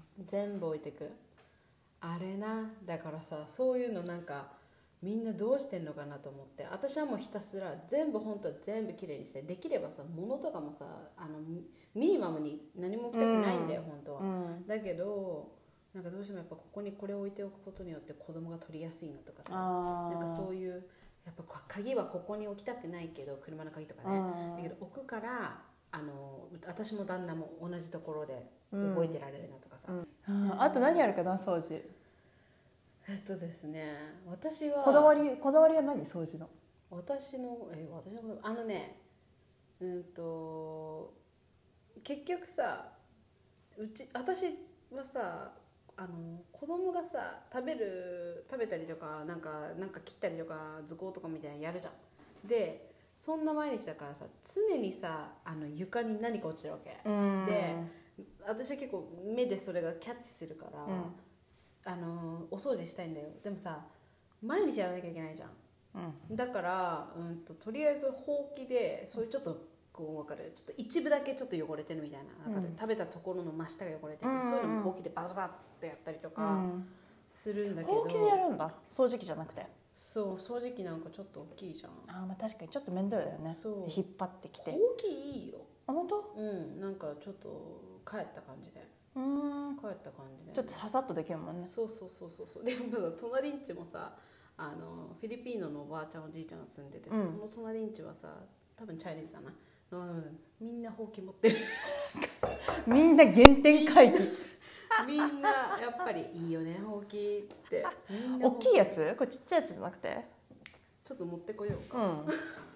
全部置いてくあれな。だからさそういうのなんかみんなどうしてんのかなと思って、私はもうひたすら全部本当は全部きれいにして、できればさ物とかもさあのミニマムに何も置きたくないんだよ、うん、本当は、うん、だけどなんかどうしてもやっぱここにこれを置いておくことによって子供が取りやすいのとかさ、なんかそういうやっぱ鍵はここに置きたくないけど車の鍵とかね、だけど置くからあの私も旦那も同じところで覚えてられるなとかさ、 うんうん、あと何あるかな掃除。 えっとですね私はこだわりこだわりは何掃除の。 私のえ私のあのねうんと結局さうち私はさあの子供がさ食べる食べたりとかなんかなんか切ったりとか図工とかみたいなのやるじゃん。でそんな毎日だからさ常にさあの床に何か落ちてるわけで、私は結構目でそれがキャッチするから、うん、あのお掃除したいんだよ。でもさ毎日やらなきゃいけないじゃん、うん、だから、うん、と, とりあえずほうきでそういうちょっとこう分かるちょっと一部だけちょっと汚れてるみたいな、分かる、うん、食べたところの真下が汚れてる、うん、そういうのもほうきでバサバサってやったりとかするんだけど、 ほうきでやるんだ掃除機じゃなくて。 そう掃除機なんかちょっと大きいじゃん。 あ、まあ確かにちょっと面倒だよね。そう引っ張ってきて。 ほうきいいよ。 あ、本当？ うんなんかちょっと帰った感じで。 うん。 帰った感じで、ね。 ちょっとささっとできるもんね。 そうそうそうそうそう。でもさ隣んちもさあのフィリピーノのおばあちゃんおじいちゃんが住んでてさ、うん、その隣んちはさ多分チャイニーズだな。うん、みんなほうき持ってる。 みんな原点回帰。 みんなやっぱりいいよねほうきっつって。 大きいやつ？これちっちゃいやつじゃなくて？ ちょっと持ってこようか。うん、 あ、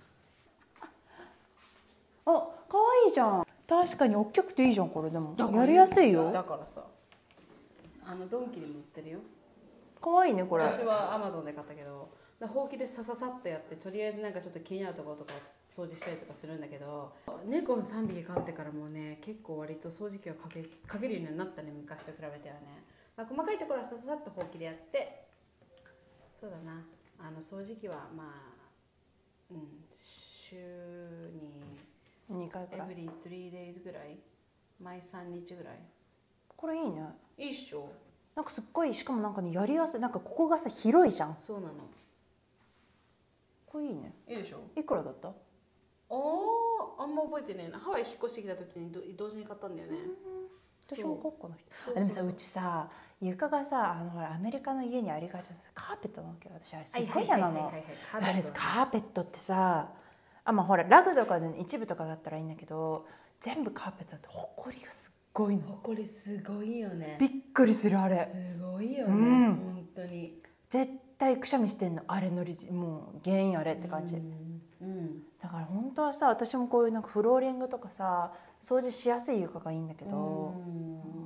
可愛いじゃん。確かに大きくていいじゃんこれ。でもやりやすいよ。 だからさ、あのドンキでも売ってるよ。 可愛いねこれ。 私はアマゾンで買ったけど、ほうきでさささっとやってとりあえずなんかちょっと気になるところとか掃除したりとかするんだけど、猫さんびき飼ってからもね結構割と掃除機をかけかけるようになったね昔と比べてはね。まあ、細かいところはさささっとほうきでやって、そうだなあの掃除機はまあ、うん、週ににかいくらい、 エブリスリーデイズぐらい、毎さんにちぐらい。 これいいね。 いいっしょ。 なんかすっごいしかもなんかねやりやすい。なんかここがさ広いじゃん。 そうなの。 これいいね。 いいでしょ。 いくらだった？ ああ、あんま覚えてねえな。ハワイ引っ越してきた時に同時に買ったんだよね。 私もここの人。でもさうちさ床がさあのほらアメリカの家にありがちなカーペットなわけよ。私あれすごい嫌なの。あれカーペットってさ、あまあほらラグとかで、ね、一部とかだったらいいんだけど全部カーペットだとほこりがすっごいの。 ほこりすごいよね。 びっくりするあれ。 すごいよね。うん、本当に。 絶対くしゃみしてんのあれのりもう原因あれって感じ。 うんうん、 だから本当はさ私もこういうなんかフローリングとかさ掃除しやすい床がいいんだけど、うんうん、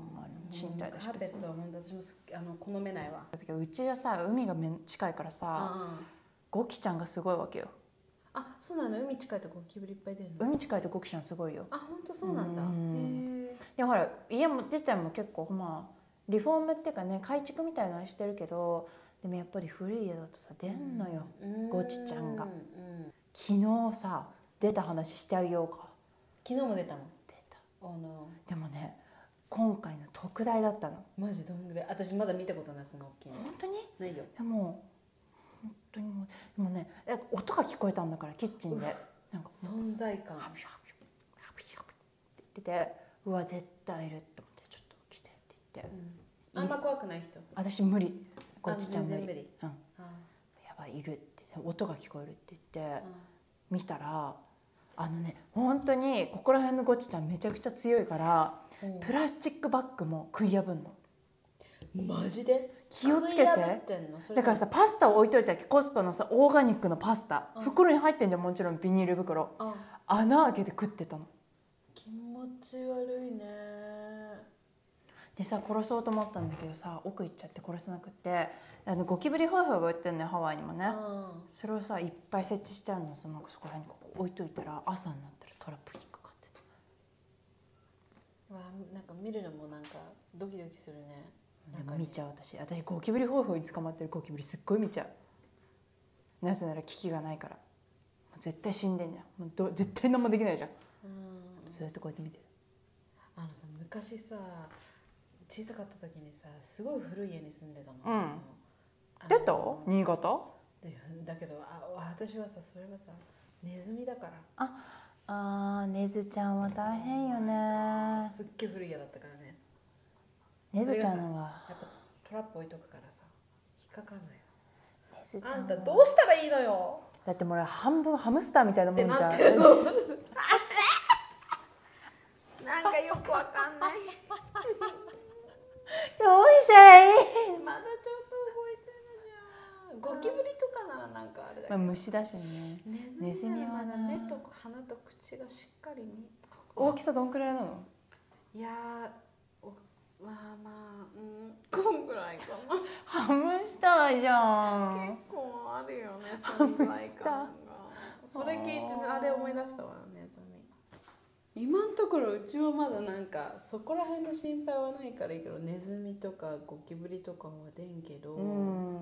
賃貸だしカーペットは本当私もすあの好めないわ。 だけどうちはさ海がめん近いからさあゴキちゃんがすごいわけよ。 あ、そうなの。海近いとゴキブリいっぱい出るの。 海近いとゴキちゃんすごいよ。 あ、本当そうなんだ。へうんえ。 でもほら家も自体も結構まあリフォームっていうかね改築みたいなのはしてるけど、でもやっぱり古い家だとさ出んのよ、ゴチちゃんが。 うん、 昨日さ出た話してあげようか。 昨日も出たの。 出た。 あのでもね今回の特大だったの。 マジどんぐらい？私まだ見たことないその大きいの。 本当に？ ないよ。 でも本当にもうでもね音が聞こえたんだからキッチンでなんか存在感。 ハビハビハビハビって言ってて、うわ絶対いるって思ってちょっと来てって言って、 うん、あんま怖くない人？ 私無理。ゴチちゃん無理。 無理。 うん。 あやばいいるって音が聞こえるって言ってあ見たらあのね本当にここら辺のゴチちゃんめちゃくちゃ強いから、うん、プラスチックバッグも食い破んの。 マジで？ 気をつけて。だからさパスタを置いといたらコストのさオーガニックのパスタ、うん、袋に入ってんじゃんもちろんビニール袋、うん、穴開けて食ってたの。 気持ち悪いね。 でさ殺そうと思ったんだけどさ奥行っちゃって殺せなくて、あのゴキブリホイホイが売ってんのよハワイにもね、うん、それをさいっぱい設置してあるのさ、なんかそこら辺にここ置いといたら朝になったらトラップ引っかかってた。 わあ、なんか見るのもなんかドキドキするね。 でも見ちゃう。私私ゴキブリホイホイに捕まってるゴキブリすっごい見ちゃう。なぜなら危機がないから。絶対死んでんじゃん。もうど絶対何もできないじゃん。うん、ずっとこうやって見てる。 あのさ昔さ小さかった時にさすごい古い家に住んでたの。 うん。出た？新潟？ だけどあ私はさそれはさネズミだから。 ああーネズちゃんは大変よね。 すっげえ古い家だったからね。 ネズちゃんはやっぱトラップ置いとくからさ引っかかんのよ。 ネズちゃんあんたどうしたらいいのよ。 だってもう半分ハムスターみたいなもんじゃん。なんかよくわかんない。 どうしたらいい？ まだちょっと動いてるじゃん。ゴキブリとかならなんかあれだけど、 まあ、虫だしね。 ネズミはまだ目と鼻と口がしっかり見大きさどんくらいなの？ いやーまあまあうんこんぐらいかな。 ハムスターじゃん。 結構あるよね存在感が。それ聞いてあれ思い出したわネズミ。今のところうちはまだなんかそこら辺の心配はないからいいけど、ネズミとかゴキブリとかは出んけど、うん、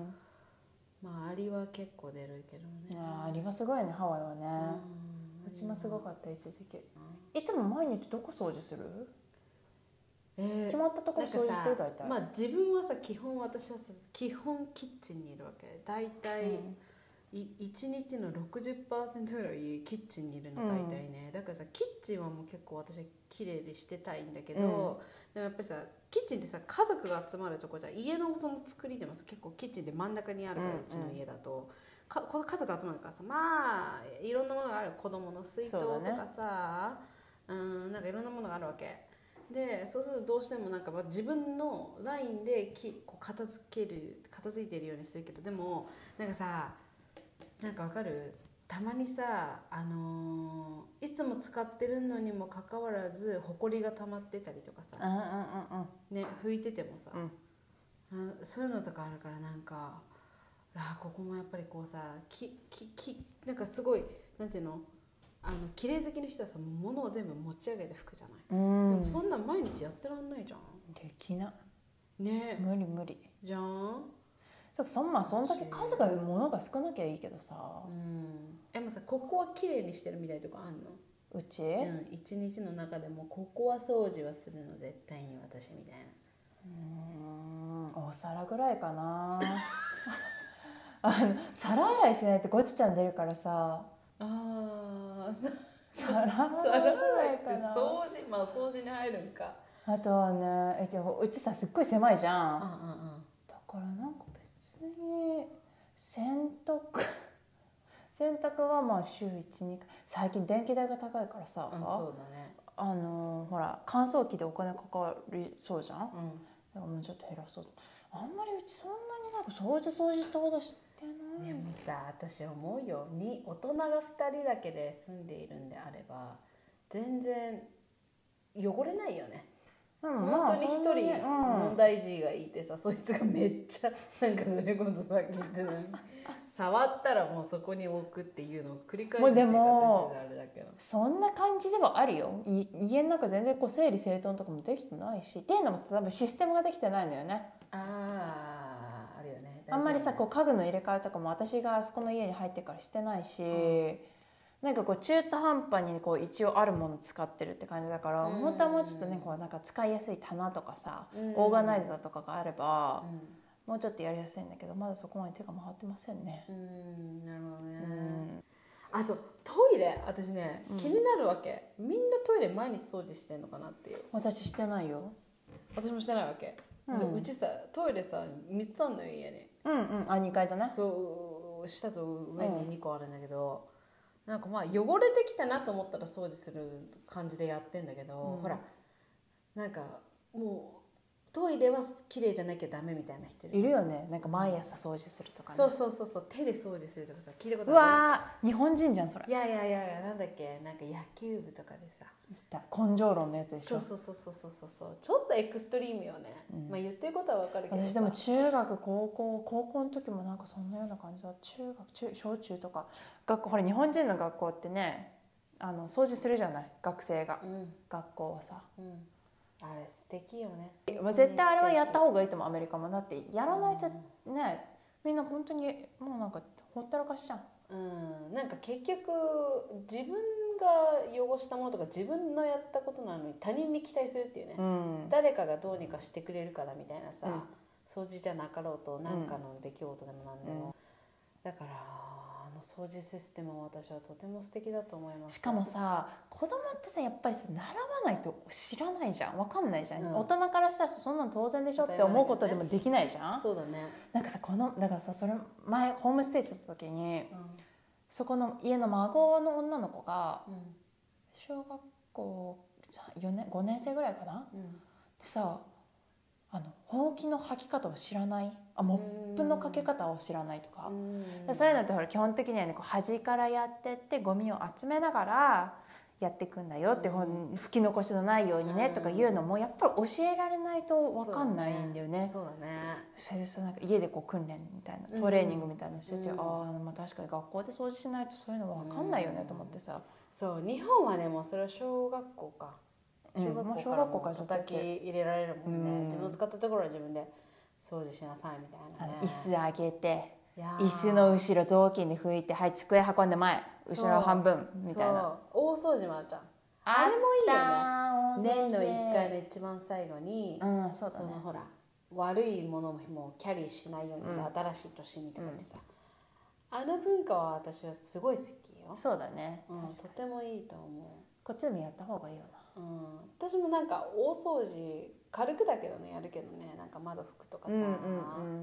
まあアリは結構出るけどね。 あアリはすごいねハワイはね。うん、うちもすごかった一時期。いつも毎日どこ掃除する？えー、決まったところ掃除してる大体。 まあ自分はさ基本私はさ基本キッチンにいるわけ。大体、うんいちにちの ろくじゅっパーセント ぐらいキッチンにいるの大体ね、うん、だからさキッチンはもう結構私は綺麗でしてたいんだけど、うん、でもやっぱりさキッチンってさ家族が集まるとこじゃ家のその作りでもさ結構キッチンで真ん中にあるから、うん、うちの家だとか家族集まるからさまあいろんなものがある。子供の水筒とかさ う,、ね、うんなんかいろんなものがあるわけで、そうするとどうしてもなんか自分のラインできこう片付ける片付いてるようにしてるけど、でもなんかさなんかわかる？たまにさ、あのー、いつも使ってるのにもかかわらずほこりが溜まってたりとかさ、うんうんうんね、拭いててもさ、うん、そういうのとかあるからなんかあここもやっぱりこうさきききなんかすごいなんていうのあの綺麗好きの人はさ物を全部持ち上げて拭くじゃない。うんでもそんなん毎日やってらんないじゃん。 できなね無理無理じゃん。 そんなそんだけ数が物が少なきゃいいけどさ、 うん、でもさここは綺麗にしてるみたいなとこあんの？ うち、 うん、一日の中でもここは掃除はするの絶対に私みたいな。 うーんお皿ぐらいかなあの皿洗いしないとゴチちゃん出るからさあ皿洗いって掃除まあ掃除に入るんか。 あとはねえうちさすっごい狭いじゃん、うんうんうん、だからなんか別に洗濯洗濯はまあ週いち、にかい最近電気代が高いからさ、うん、そうだね、あのほら乾燥機でお金かかりそうじゃん、うん、だからもうちょっと減らそうあんまりうちそんなになんか掃除掃除ってことしてない。 でもさ私思うよに大人がふたりだけで住んでいるんであれば全然汚れないよね。 うん本当に一まあそんなに人問題児がいてさ、そいつがめっちゃなんかそれこそさっき言ってたのに触ったらもうそこに置くっていうのを繰り返して生活してたあれだけど、 そんな感じではあるよ。い家の中全然こう整理整頓とかもできてないしっていうのも多分システムができてないのよね。 あああるよね。 あんまりさこう家具の入れ替えとかも私があそこの家に入ってからしてないし、うん、なんかこう中途半端にこう一応あるもの使ってるって感じだから、うん、本当はもうちょっとねこうなんか使いやすい棚とかさ、うん、オーガナイザーとかがあれば、うん、もうちょっとやりやすいんだけどまだそこまで手が回ってませんね。 うんなるほどね、 うん、 あとトイレ私ね、うん、気になるわけ。みんなトイレ毎日掃除してんのかなっていう。 私してないよ。 私もしてないわけ、うん、うちさトイレさみっつあんのよ家に。 うんうんあにかいとね。 そう下と上ににこあるんだけど、うん、なんかまあ汚れてきたなと思ったら掃除する感じでやってんだけど、うん、ほらなんかもうトイレは綺麗じゃなきゃダメみたいな人いるよね。なんか毎朝掃除するとかね。 そうそうそうそう手で掃除するとかさ聞いたことある。 うわー日本人じゃんそれ。 いやいやいやいやなんだっけなんか野球部とかでさ根性論のやつでしょ。 そうそうそうそうそうそうちょっとエクストリームよね、うん、まあ言ってることはわかるけどさ。 私でも中学高校高校の時もなんかそんなような感じだ。中学中小中とか学校ほら日本人の学校ってねあの掃除するじゃない学生が、うん、学校はさ、うんあれ素敵よね。 絶対あれはやった方がいいと思う。アメリカもだってやらないとね、うん、みんな本当にもうなんかほったらかしじゃん。 うんなんか結局自分が汚したものとか自分のやったことなのに他人に期待するっていうね、うん、誰かがどうにかしてくれるからみたいなさ、うん、掃除じゃなかろうと何かの出来事でも何でも、うん、だからあの掃除システムは私はとても素敵だと思います。 しかもさ子供ってさやっぱりさ習わないと知らないじゃん。分かんないじゃん、うん、大人からしたらそんなの当然でしょって思うことでもできないじゃん。 そうだね。 なんかさこのだからさそれ前ホームステイしてた時に、うん、そこの家の孫の女の子が、うん、小学校よねんごねん生ぐらいかな、うん、でさあのほうきの履き方を知らない、あモップのかけ方を知らないとか、そういうのってほら基本的にはねこう端からやってってゴミを集めながらやっていくんだよって、拭き残しのないようにねとかいうのもやっぱり教えられないと分かんないんだよね。 そうだね。 それでさなんか家でこう訓練みたいなトレーニングみたいなのしてて、うん、ああまあ確かに学校で掃除しないとそういうの分かんないよねと思ってさ、うん、 そう日本はねもうそれは小学校か小学校からも叩き入れられるもんね、うん、自分の使ったところは自分で掃除しなさいみたいなね。 椅子上げて椅子の後ろ雑巾で拭いてはい机運んで前後ろ半分みたいな。 大掃除もあるじゃん。あれもいいよね。年のいっかいの一番最後に、うん、そうだね、そのほら悪いものもキャリーしないようにさ、うん、新しい年にとかってさ、うん、あの文化は私はすごい好きよ。 そうだね、 うん、とてもいいと思う。 こっちでもやった方がいいよな。 うん、私もなんか大掃除軽くだけどねやるけどね、なんか窓拭くとかさ、うんうんうん、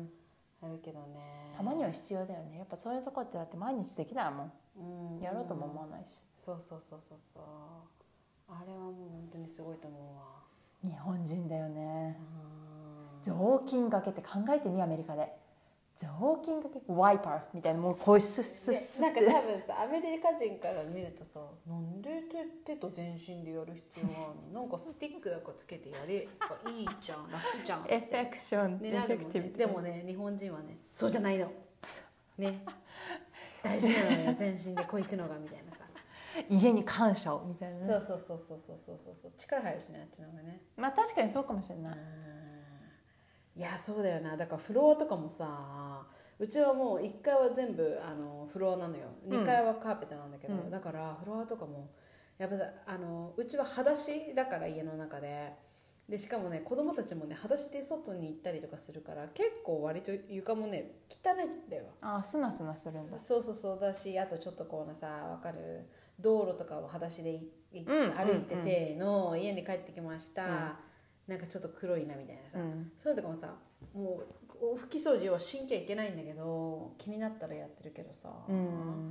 やるけどねたまには必要だよね。やっぱそういうとこってだって毎日できないもん、うん、やろうとも思わないし。 そうそうそうそうそう、あれはもう本当にすごいと思うわ。 日本人だよね。雑巾がけって考えてみ、アメリカで雑巾がけワイパーみたいな、もうこうスッスッスッなんか多分さアメリカ人から見るとさ、なんで手と全身でやる必要があるのなんかスティックだかつけてやればいいじゃん、楽じゃんエフェクション、 ね、なるもんね。でもね日本人はねそうじゃないのね大事なのよ全身でこういくのがみたいなさ家に感謝をみたいな、ね、 そうそうそうそうそうそうそう力入るしねあっちの方がね。 まあ確かにそうかもしれない。 いやそうだよな。だからフロアとかもさ、うちはもういっかいは全部あのフロアなのよ、にかいはカーペットなんだけど、うん、だからフロアとかもやっぱさあのうちは裸足だから家の中ででしかもね子供たちもね裸足で外に行ったりとかするから結構割と床もね汚いんだよ。 ああスナスナするんだ。 そうそうそうだし、あとちょっとこうなさわかる道路とかを裸足で歩いてての家に帰ってきました、うん、なんかちょっと黒いなみたいなさ、うん、そういうのとかもさもう拭き掃除はしんきゃいけないんだけど気になったらやってるけどさ、うん、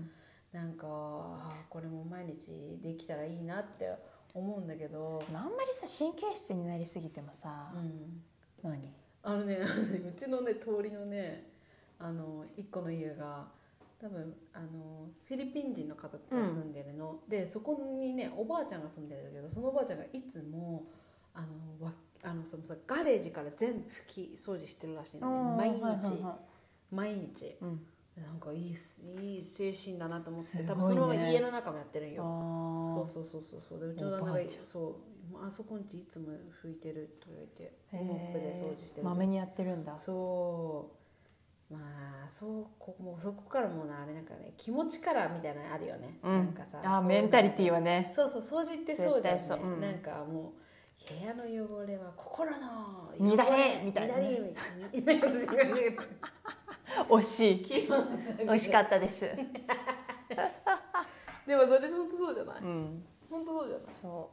なんかこれも毎日できたらいいなって思うんだけど、 あんまりさ神経質になりすぎてもさ、うん、何あのねうちのね通りのねあの一個の家が多分あのフィリピン人の家族が住んでるの、うん、でそこにねおばあちゃんが住んでるんだけど、そのおばあちゃんがいつもあのわああのそのさガレージから全部拭き掃除してるらしいのね、毎日、 はいはいはい、 毎日、 うん、 なんかいいいい精神だなと思って、 ね、 多分そのまま家の中もやってるんよ。 あそうそうそうそうそうでうちの旦那がそうあそこんちいつも拭いてると言ってモップで掃除してる。 まめにやってるんだ。 そうまあそうこもうそこからもうなあれなんかね気持ちからみたいなのあるよね、 うん、 なんかさあメンタリティーはね。 そうそう掃除ってそうじゃんね、 そう、うん、 なんかもう部屋の汚れは心の乱れみたいな、ね、 乱れ惜しい惜しかったですでもそれ本当そうじゃない、 うん、 本当そうじゃない。 そう、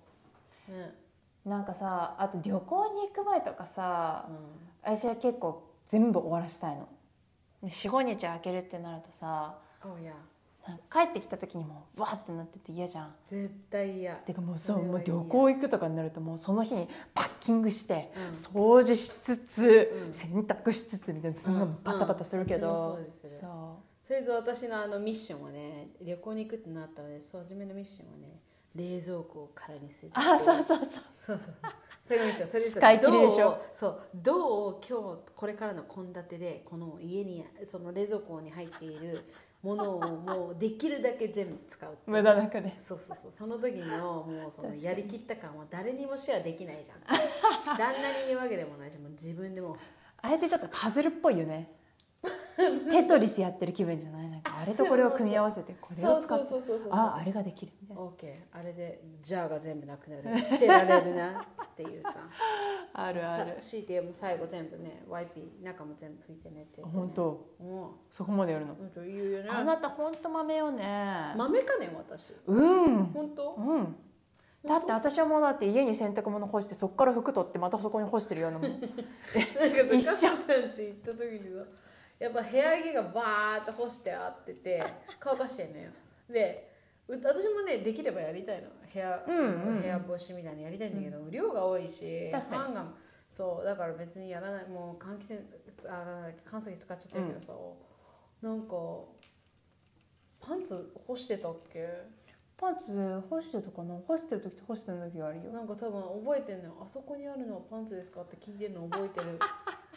ね、 なんかさあと旅行に行く前とかさ、 うん、 私は結構全部終わらしたいの。 よん,ご 日空けるってなるとさ、 oh, yeah. 帰ってきた時にもうわーってなってて嫌じゃん。 絶対嫌。 てかもうそうもう旅行行くとかになるともうその日にパッキングして、 うん、 掃除しつつ、うん、洗濯しつつみたいなすんごいバタバタするけど、うんうん、そうですそうそれぞれ私のあのミッションはね、旅行に行くってなったらね、そう初めのミッションはね、冷蔵庫を空にする。 あ、そうそうそうそうそうそれがミッション。それ使い切りでしょ。 そうどう今日これからの献立でこの家にその冷蔵庫に入っているものをもうできるだけ全部使う。 無駄なくね。 そうそうそう。その時のもうそのやりきった感は誰にもシェアできないじゃん。旦那に言うわけでもないし、もう自分でも。 あれってちょっとパズルっぽいよね。テトリスやってる気分じゃない？なんかあれとこれを組み合わせてこれを使って、あああれができるみたいな。 オーケー、あれでジャーが全部なくなる、捨てられるなっていうさ。 あるある。 強いても最後全部ね、ワイピー中も全部拭いてねって言って、ね。 本当。うん。そこまでやるの。 本当言うよね。 あなた本当豆よね。 豆かね私。 うん。 本当？ うん。だって私はもうだって家に洗濯物干してそこから服取ってまたそこに干してるようなもん。なんか一緒。ちゃんち行った時にさ。やっぱ部屋着がバーって干してあってて乾かしてんのよ。で私もねできればやりたいの、部屋、うんうん、部屋干しみたいにやりたいんだけど、うん、量が多いしファンがそうだから別にやらない。もう換気扇あ乾燥機使っちゃってるけどさ、うん、なんかパンツ干してたっけ。 パンツ干してたかな。干してる時と干してる時があるよ。 なんか多分覚えてんのよ。あそこにあるのはパンツですかって聞いてるの覚えてる。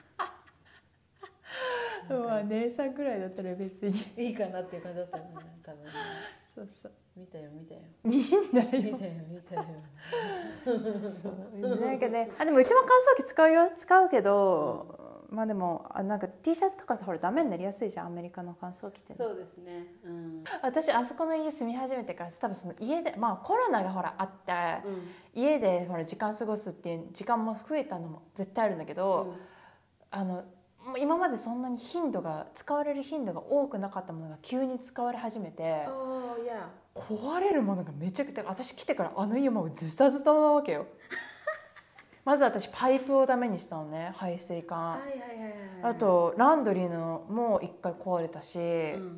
まあ姉さんぐらいだったら別にいいかなっていう感じだったよね多分ね。 そうそう見たよ見たよ見んなよ見たよ見たよそうなんかね、あでもうちも乾燥機使うよ。使うけど、うん、まあでもあなんか T シャツとかさほらダメになりやすいじゃんアメリカの乾燥機って、ね、 そうですね、うん、 私あそこの家住み始めてから多分その家でまあコロナがほらあって、うん、家でほら時間過ごすっていう時間も増えたのも絶対あるんだけど、うん、あの今までそんなに頻度が使われる頻度が多くなかったものが急に使われ始めて、 oh, yeah. 壊れるものがめちゃくちゃ私来てからあの家もうズタズタなわけよまず私パイプをダメにしたのね、排水管、はいはいはいはい、あとランドリーのも一回壊れたし、うん、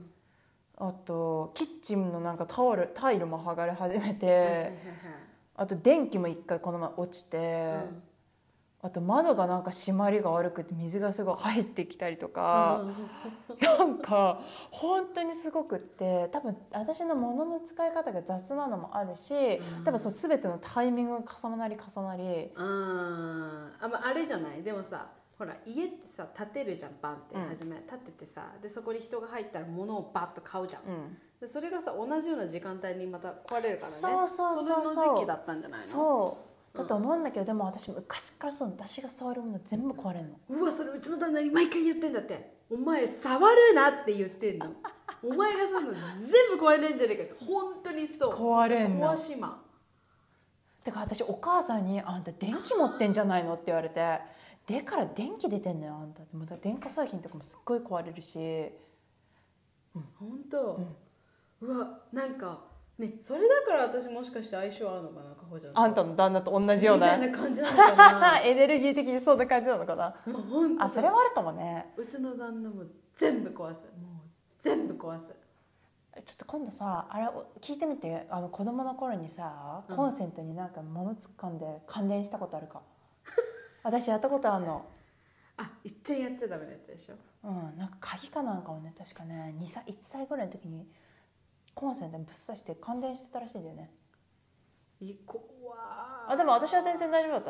あとキッチンのなんかタオルタイルも剥がれ始めて、はいはいはいはい、あと電気も一回この前落ちて、うんあと窓がなんか締まりが悪くて水がすごい入ってきたりとかなんか本当にすごくって多分私の物の使い方が雑なのもあるし多分そう全てのタイミングが重なり重なりああ、まあ、あれじゃないでもさほら家ってさ建てるじゃんバンって初め、うん、建ててさでそこに人が入ったら物をバッと買うじゃん、うん、でそれがさ同じような時間帯にまた壊れるからね。 そうそうそうそう、 それの時期だったんじゃないの。 そうだと思うんだけど、うん、でも私昔からそう私が触るもの全部壊れるの。 うわそれうちの旦那に毎回言ってんだって。お前触るなって言ってんのお前がするの全部壊れるんじゃねえかって。本当にそう壊れんの壊しまだから私お母さんにあんた電気持ってんじゃないのって言われてでから電気出てんのよあんたって。また電化製品とかもすっごい壊れるし、 うん、本当、うん、うわなんかね、それだから私もしかして相性合うのかなかほちゃんあんたの旦那と同じようなみたいな感じなのかなエネルギー的にそんな感じなのかな、 まあ、本当あそれはあるかもね。 うちの旦那も全部壊すもう全部壊す。 ちょっと今度さあれ聞いてみてあの子供の頃にさコンセントになんか物突っ込んで感電したことあるか私やったことあるの。 あいっちゃんやっちゃダメなやつでしょ。 うんなんか鍵かなんかをね確かねにさいいっさいぐらいの時にコンセントにぶっ刺して感電してたらしいんだよね。 いこわあでも私は全然大丈夫だったね。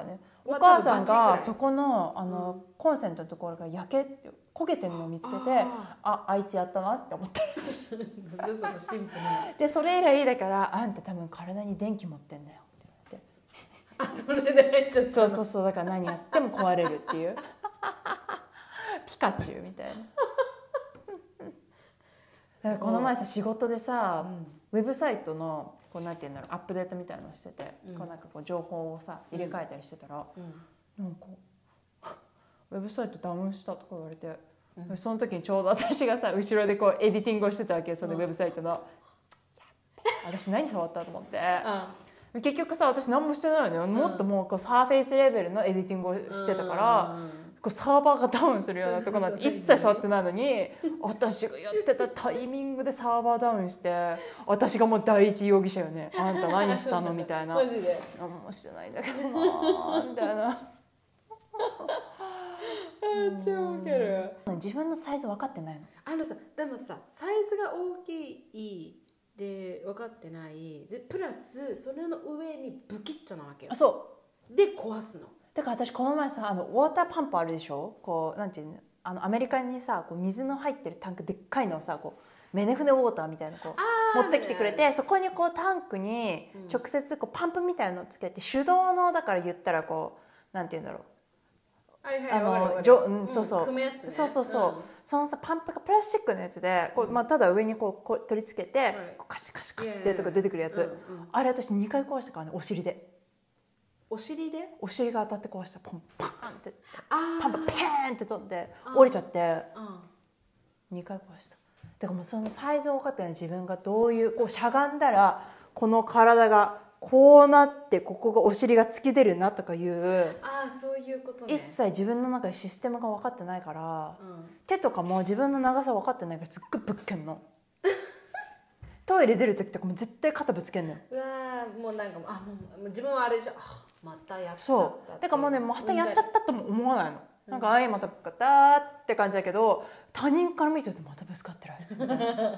お母さんがそこのあの、うん、コンセントのところが焼けって焦げてるのを見つけて、ああ、あいつやったなって思ったなんでそのシンプルなでそれ以来だからあんた多分体に電気持ってんだよって言われて、あ、それで入っちゃった。 そうそうそう、だから何やっても壊れるっていうピカチュウみたいなだからこの前さ仕事でさ、うん、ウェブサイトのこうなんて言うんだろうアップデートみたいなのをしてて、うん、こうなんかこう情報をさ入れ替えたりしてたら、うん、なんかウェブサイトダウンしたとか言われて、うん、その時にちょうど私がさ後ろでこうエディティングをしてたわけよ、そのウェブサイトの、うん、私何触ったと思って、うん、結局さ私何もしてないのよ、うん、もっともうこうサーフェイスレベルのエディティングをしてたから、うんこうサーバーがダウンするようなとこなんて一切触ってないのに私がやってたタイミングでサーバーダウンして私がもう第一容疑者よね、あんた何したのみたいなマジで何もしてないんだけどなみたいな超ウケる。 自分のサイズ分かってないの。 あのさでもさサイズが大きいで分かってないでプラスそれの上にブキッチョなわけよ。 そうで壊すの。 だから私この前さあのウォーターパンプあるでしょ、こうなんていうの、あのアメリカにさこう水の入ってるタンクでっかいのをさこうメネフネウォーターみたいなこう持ってきてくれて、そこにこうタンクに直接こうパンプみたいなのをつけて手動のだから言ったらこうなんていうんだろう、 あのじょ、うん、そうそう、ね、 そうそうそう、うん、そのさパンプがプラスチックのやつでこう、まあ、ただ上にこうこう取り付けて、うん、こうカシカシカシってとか出てくるやつ、うんうん、あれ私にかい壊したからね、お尻で。 お尻でお尻が当たって壊した。ポンパーンってパンパペーンって飛んで降りちゃってにかい壊した。だからもうそのサイズを分かってない自分がどういうこうしゃがんだらこの体がこうなってここがお尻が突き出るなとかいう、 ああそういうことね。 一切自分の中でシステムが分かってないから、うん、手とかも自分の長さ分かってないからすっごいぶっけんのトイレ出る時とかも絶対肩ぶつけんのよ。 うわーもうなんかあもう自分はあれじゃまたやっちゃった。 そうだからもうねまたやっちゃったとも思わないの、うん、なんかあいまたぶつかったって感じだけど、他人から見てるとまたぶつかってるあいつみたいな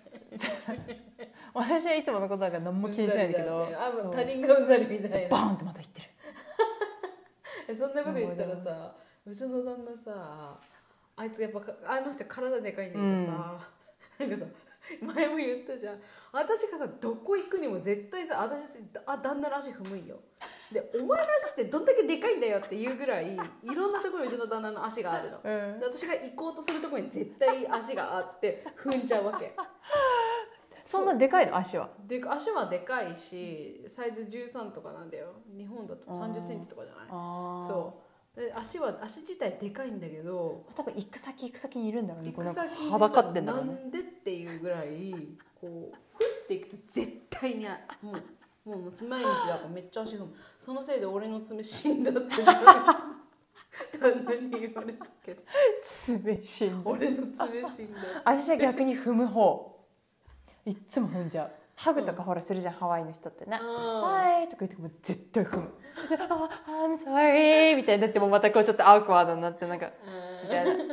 私はいつものことだから何も気にしないんだけど、 ね、あ他人がうんざりみたいなバーンってまた言ってるそんなこと言ったらさ、うちの旦那さあいつやっぱあの人体でかいんだけどさ、うん、なんかさ前も言ったじゃん、私がさどこ行くにも絶対さ私あ旦那の足踏むんよ。でお前の足ってどんだけでかいんだよっていうぐらいいろんなところにうちの旦那の足があるの、うん、で私が行こうとするところに絶対足があって踏んじゃうわけそんなでかいの足は。 で足はでかいしサイズじゅうさんとかなんだよ。日本だとさんじゅっセンチとかじゃない。そう足は足自体でかいんだけど多分行く先行く先にいるんだろうね。 行く先にはばかってんだろうね。 なんでっていうぐらいこうふっていくと絶対にもうもう毎日だからめっちゃ足踏む。そのせいで俺の爪死んだって旦那に言われたけど爪死んだ。 俺の爪死んだ。 私は逆に踏む方。いっつも踏んじゃう。ハグとかほらするじゃん、うん、ハワイの人ってね。はいとか言っても絶対踏む。I'm sorry みたいになってもまたこうちょっとアウクワードになってなんかみたいな。本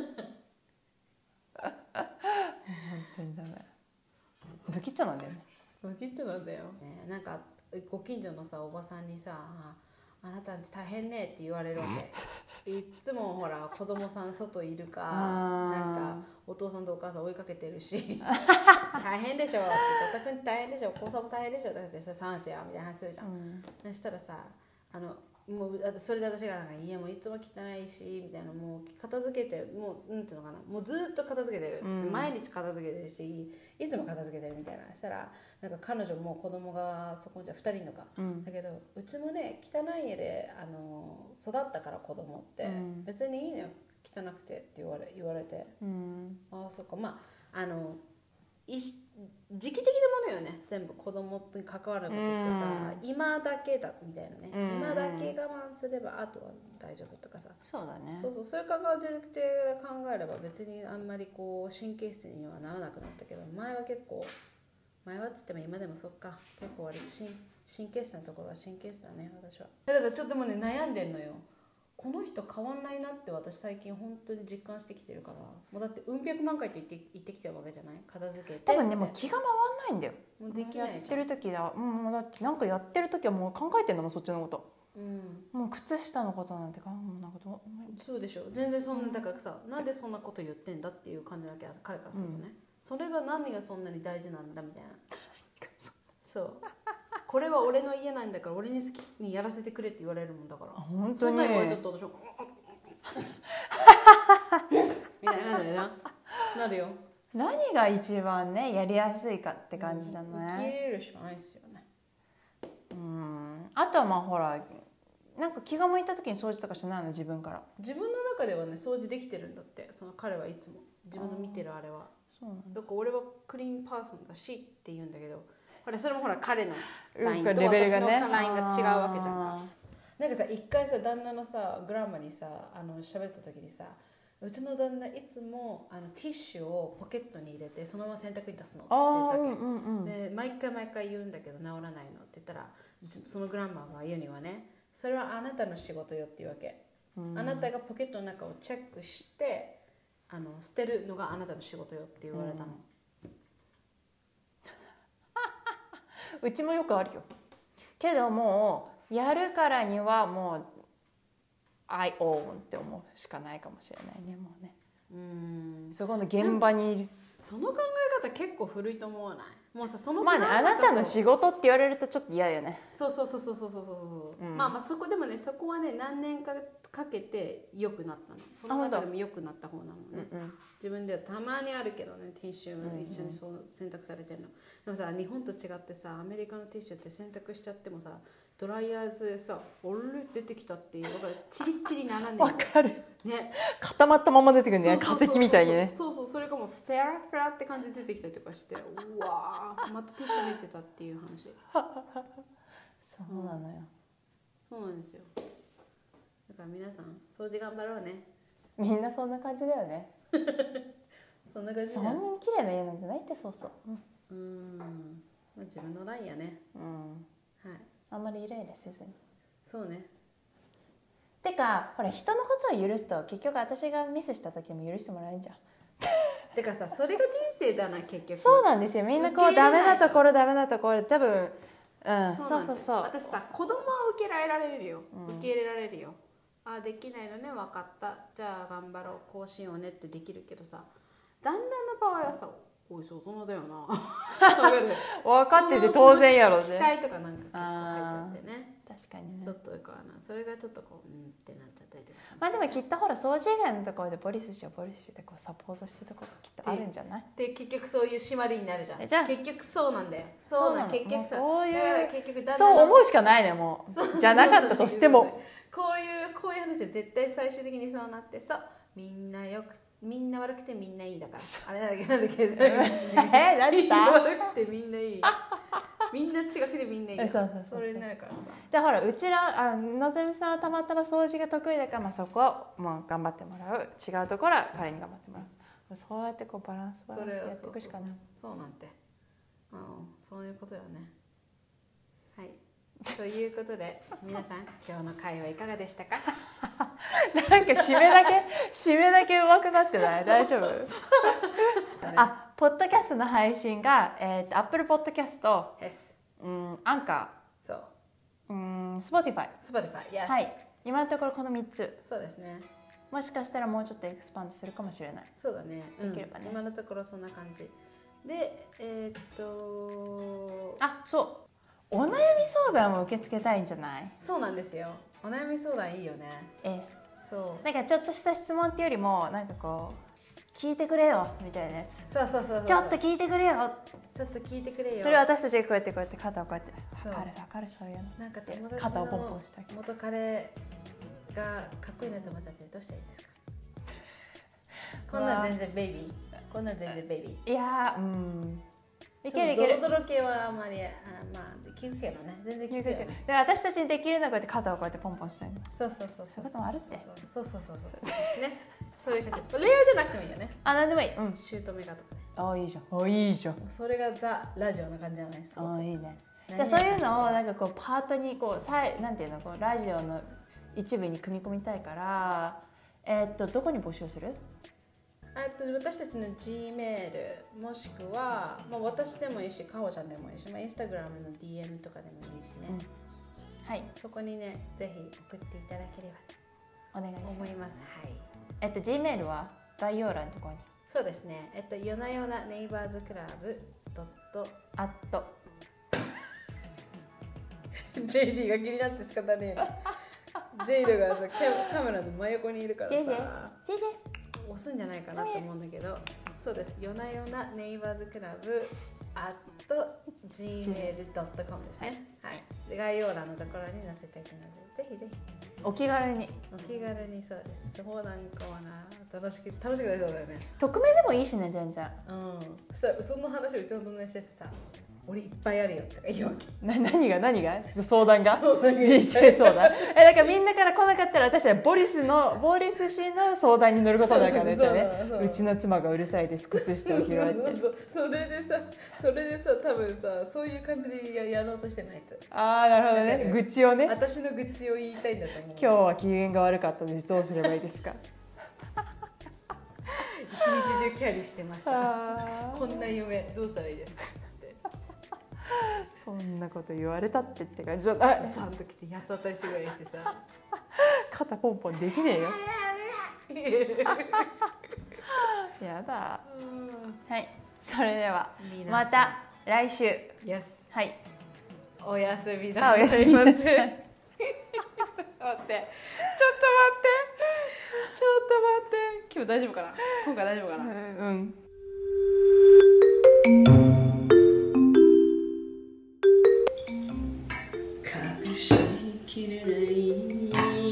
当にダメ。不吉祥なんだよね。 不吉祥なんだよ。ね、なんかご近所のさおばさんにさあなたんち大変ねって言われるわけ。いつもほら子供さん外いるかなんかお父さんとお母さん追いかけてるし大変でしょって「たくん大変でしょお子さんも大変でしょ」ってさ「サンスや」みたいな話するじゃん、うん、そしたらさあのもうそれで私がなんか家もいつも汚いしみたいなもう片付けてもうなんていうのかなもうずっと片付けてるっつって、うん、毎日片付けてるしいつも片付けてるみたいなしたらなんか彼女も子供がそこじゃふたりいるのか、うん、だけどうちもね汚い家であの育ったから子供って、うん、別にいいのよ汚くてって言われ言われて、うん、ああそっかまああのいし時期的なものよね全部子供に関わることってさ、うん、今だけだみたいなね、うん、今だけ我慢すればあとは大丈夫とかさそうだねそうそうそういう関わりで考えれば別にあんまりこう神経質にはならなくなったけど前は結構前はっつっても今でもそっか結構割と神経質なところは神経質だね私はだからちょっとでもね悩んでんのよこの人変わんないなって私最近本当に実感してきてるからもうだってうん百万回と言って言ってきてるわけじゃない片付けて多分ねもう気が回んないんだよもうできないやってる時だもうだってなんかやってる時はもう考えてんのもそっちのことうん、 もう靴下のことなんてかもうなんかどうそうでしょ。全然そんなだからさ、なんでそんなこと言ってんだっていう感じだけど彼からするとね、うん、それが何がそんなに大事なんだみたいなそうこれは俺の家なんだから俺に好きにやらせてくれって言われるもんだから本当にそんなに言われちゃった私はみたいな感じでななるよ。 何が一番ねやりやすいかって感じじゃない、 うん、受け入れるしかないですよね。 うんあとはまあほらなんか気が向いた時に掃除とかしないの自分から。 自分の中ではね掃除できてるんだって。その彼はいつも自分の見てるあれはそうなんだ。 だから俺はクリーンパーソンだしって言うんだけど、ほらそれもほら彼のラインとレベルがね私のラインが違うわけじゃんか。なんかさ一回さ旦那のさグランマにさあの喋った時にさ、うちの旦那いつもあのティッシュをポケットに入れてそのまま洗濯に出すのって言ってたわけ、うんうんうん、で毎回毎回言うんだけど治らないのって言ったら、そのグランマが言うにはね、それはあなたの仕事よっていうわけ、うん、あなたがポケットの中をチェックしてあの捨てるのがあなたの仕事よって言われたの、 うん、うちもよくあるよ。けどもうやるからにはもう I own って思うしかないかもしれないね。もうね、うん、そこの現場にいる。 その考え方結構古いと思わない？もうさそのまあね、あなたの仕事って言われるとちょっと嫌よね。 そうそうそうそうそうそうそう、うん、まあまあそこでもね、そこはね何年かかけて良くなったの。その中でも良くなった方なのね、うんうん、自分ではたまにあるけどね、ティッシュが一緒にそう洗濯されてるの、でもさ日本と違ってさアメリカのティッシュって洗濯しちゃってもさドライヤーズでさ「おれ出てきた」っていうかチリチリならねえわかるね、 固まったまま出てくるね、化石みたいにね。 そうそう、それがもうフェラフェラって感じで出てきたりとかして、うわーまたティッシュ抜いてたっていう話そうなのよ。 そうなんですよ。だから皆さん掃除頑張ろうね。 みんなそんな感じだよねそんな感じだ。 そんなに綺麗な家なんてないって。そうそう、 うん、うん、まあ、自分のラインやね、うん、はい、 あんまりイライラせずに。 そうね。 てかほら人のことを許すと結局私がミスした時も許してもらえるんじゃんてかさ、それが人生だな結局。 そうなんですよ。みんなこうダメなところダメなところ多分、うん、そうそうそう。 私さ子供は受け入れられるよ、うん、受け入れられるよ。あ、できないのね、分かった、じゃあ頑張ろう、こうしようねってできるけどさ、旦那の場合はさ、おい、そう大人だよな分かってて当然やろね。 期待とかなんか結構入っちゃってね。 確かにね。 ちょっとかな、それがちょっとこううんってなっちゃったりとか。 まあでもきっとほら掃除以外のところでポリスしてポリスしてこうサポートしてるところがきっとあるんじゃない？ で結局そういう締まりになるじゃん。 じゃあ結局そうなんだよ。そうなん、結局さ、 そういうだから結局旦那そう思うしかないね。もうじゃなかったとしてもこういうこういう話は絶対最終的にそうなって、そうみんなよくみんな悪くてみんないいだから。あれなんだっけなんだっけえ、何みんな悪くてみんないいみんな違くてみんないい。 そうそうそう。 それになるからさ。 でほらうちらあのぞみさんはたまたま掃除が得意だから、まあ、そこはもう頑張ってもらう。違うところは彼に頑張ってもらう。そうやってこうバランスバランスやっていくしかない。 そうなんて、うん、そういうことよね。はい。ということで皆さん今日の会はいかがでしたか？ なんか締めだけ締めだけ上手くなってない？大丈夫？あ、ポッドキャストの配信が、えー、と Apple Podcast、うん、アンカー、そう、 うん、Spotify、 Spotify、yes、 はい。今のところこのみっつ。 そうですね。 もしかしたらもうちょっとエクスパンドするかもしれない。 そうだね。 できればね。 うん、今のところそんな感じ。で、えー、っとあ、そう。お悩み相談も受け付けたいんじゃない？ そうなんですよ。お悩み相談いいよね。 ええ、 そう。 なんかちょっとした質問っていうよりもなんかこう聞いてくれよみたいなやつ。 そうそうそうそう。 ちょっと聞いてくれよ。 ちょっと聞いてくれよ。 それを私たちがこうやってこうやって肩をこうやって分かる分かるそういうの。 なんか友達肩をポンポンした元彼がかっこいいなと思っちゃってどうしたらいいですか？こんなん全然ベイビー。こんなん全然ベイビー。いやー、うん。いけるいける。 ドロドロ系はあんまり、あ、まあ聞くけどね。全然聞くよね。 で私たちにできるのはこうやって肩をこうやってポンポンしたいの。 そうそうそうそういうこともあるって。 そうそうそうそうね。そういう感じ。レアじゃなくてもいいよね。 あ、なんでもいい。うん。 シュートメガとかね。 あ、いいじゃん。あ、いいじゃん。 それがザラジオな感じじゃないですか。 あ、いいね。でそういうのをなんかこうパートにこうさいなんていうのこうラジオの一部に組み込みたいから、えー、っとどこに募集する？ と私たちの G メールもしくは、まあ、私でもいいしかほちゃんでもいいし、まあ、インスタグラムの ディーエム とかでもいいしね、 はい、 そこにねぜひ送っていただければお願いします。 と思います。はい。 えっと G メールは概要欄のところに。 そうですね。えっと夜な夜なネイバーズクラブドットアットジェイディ が気になって仕方ねえな。ジェイドがさカメラの真横にいるからさ、 ジェイジェイジェイジェイ押すんじゃないかなと思うんだけど、そうです。夜な夜なネイバーズクラブアット ジーメールドットコム ですね。はい。で概要欄のところに載せておくので、ぜひぜひお気軽にお気軽に。そうです。相談コーナー楽しく楽しくなりそうだよね。 匿名でもいいしね、全然。 うん。そしたらその話をうちの友達しててさ、俺いっぱいあるよとか言うわけ。 な何が何が相談が相談が人生相談えだからみんなから来なかったら私はボリスのボリス氏の相談に乗ることになるからね。 そうじゃあねそうそううちの妻がうるさいです靴下を拾えてそうそうそれでさそれでさ多分さそういう感じでややろうとしてないやつ。 ああなるほどね、愚痴をね。 私の愚痴を言いたいんだと思う。 今日は機嫌が悪かったですどうすればいいですか一日中キャリーしてました。 あーこんな夢どうしたらいいですかつってそんなこと言われたってって感じだった。あちゃんと来て八つ当たりしてくらいしてさ肩ポンポンできねえよやだ。はいそれでは皆さんまた来週。 Yes はいおやすみあなさいおやすみなさいませ。待ってちょっと待ってちょっと待って今日大丈夫かな今回大丈夫かな。 うん隠しきれない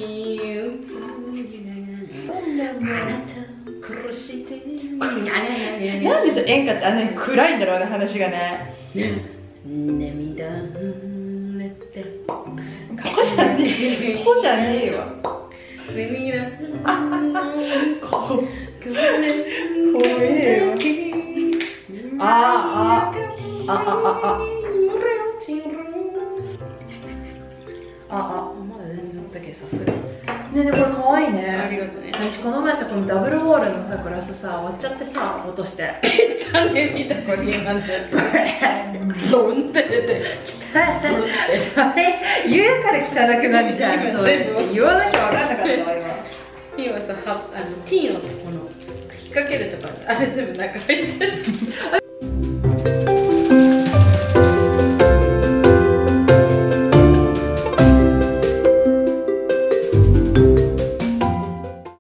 あなた殺してなんでさ演歌ってあんなに暗いんだろうね話がね。 涙濡れてほじゃねえほじゃねえわ。 耳がこ怖えよ。ああああああああまだ全然だったけどさすがねえねこれ可愛いね。 ありがとうね。 私この前さこのダブルウォールのさグラスさ割っちゃってさ落として種見たこれ今のやつゾンって出てそれ言うから汚くなるじゃん。そう言わなきゃ分かんなかったわ今。 今さはあのティーのこの引っ掛けるとかあれ全部中入ってる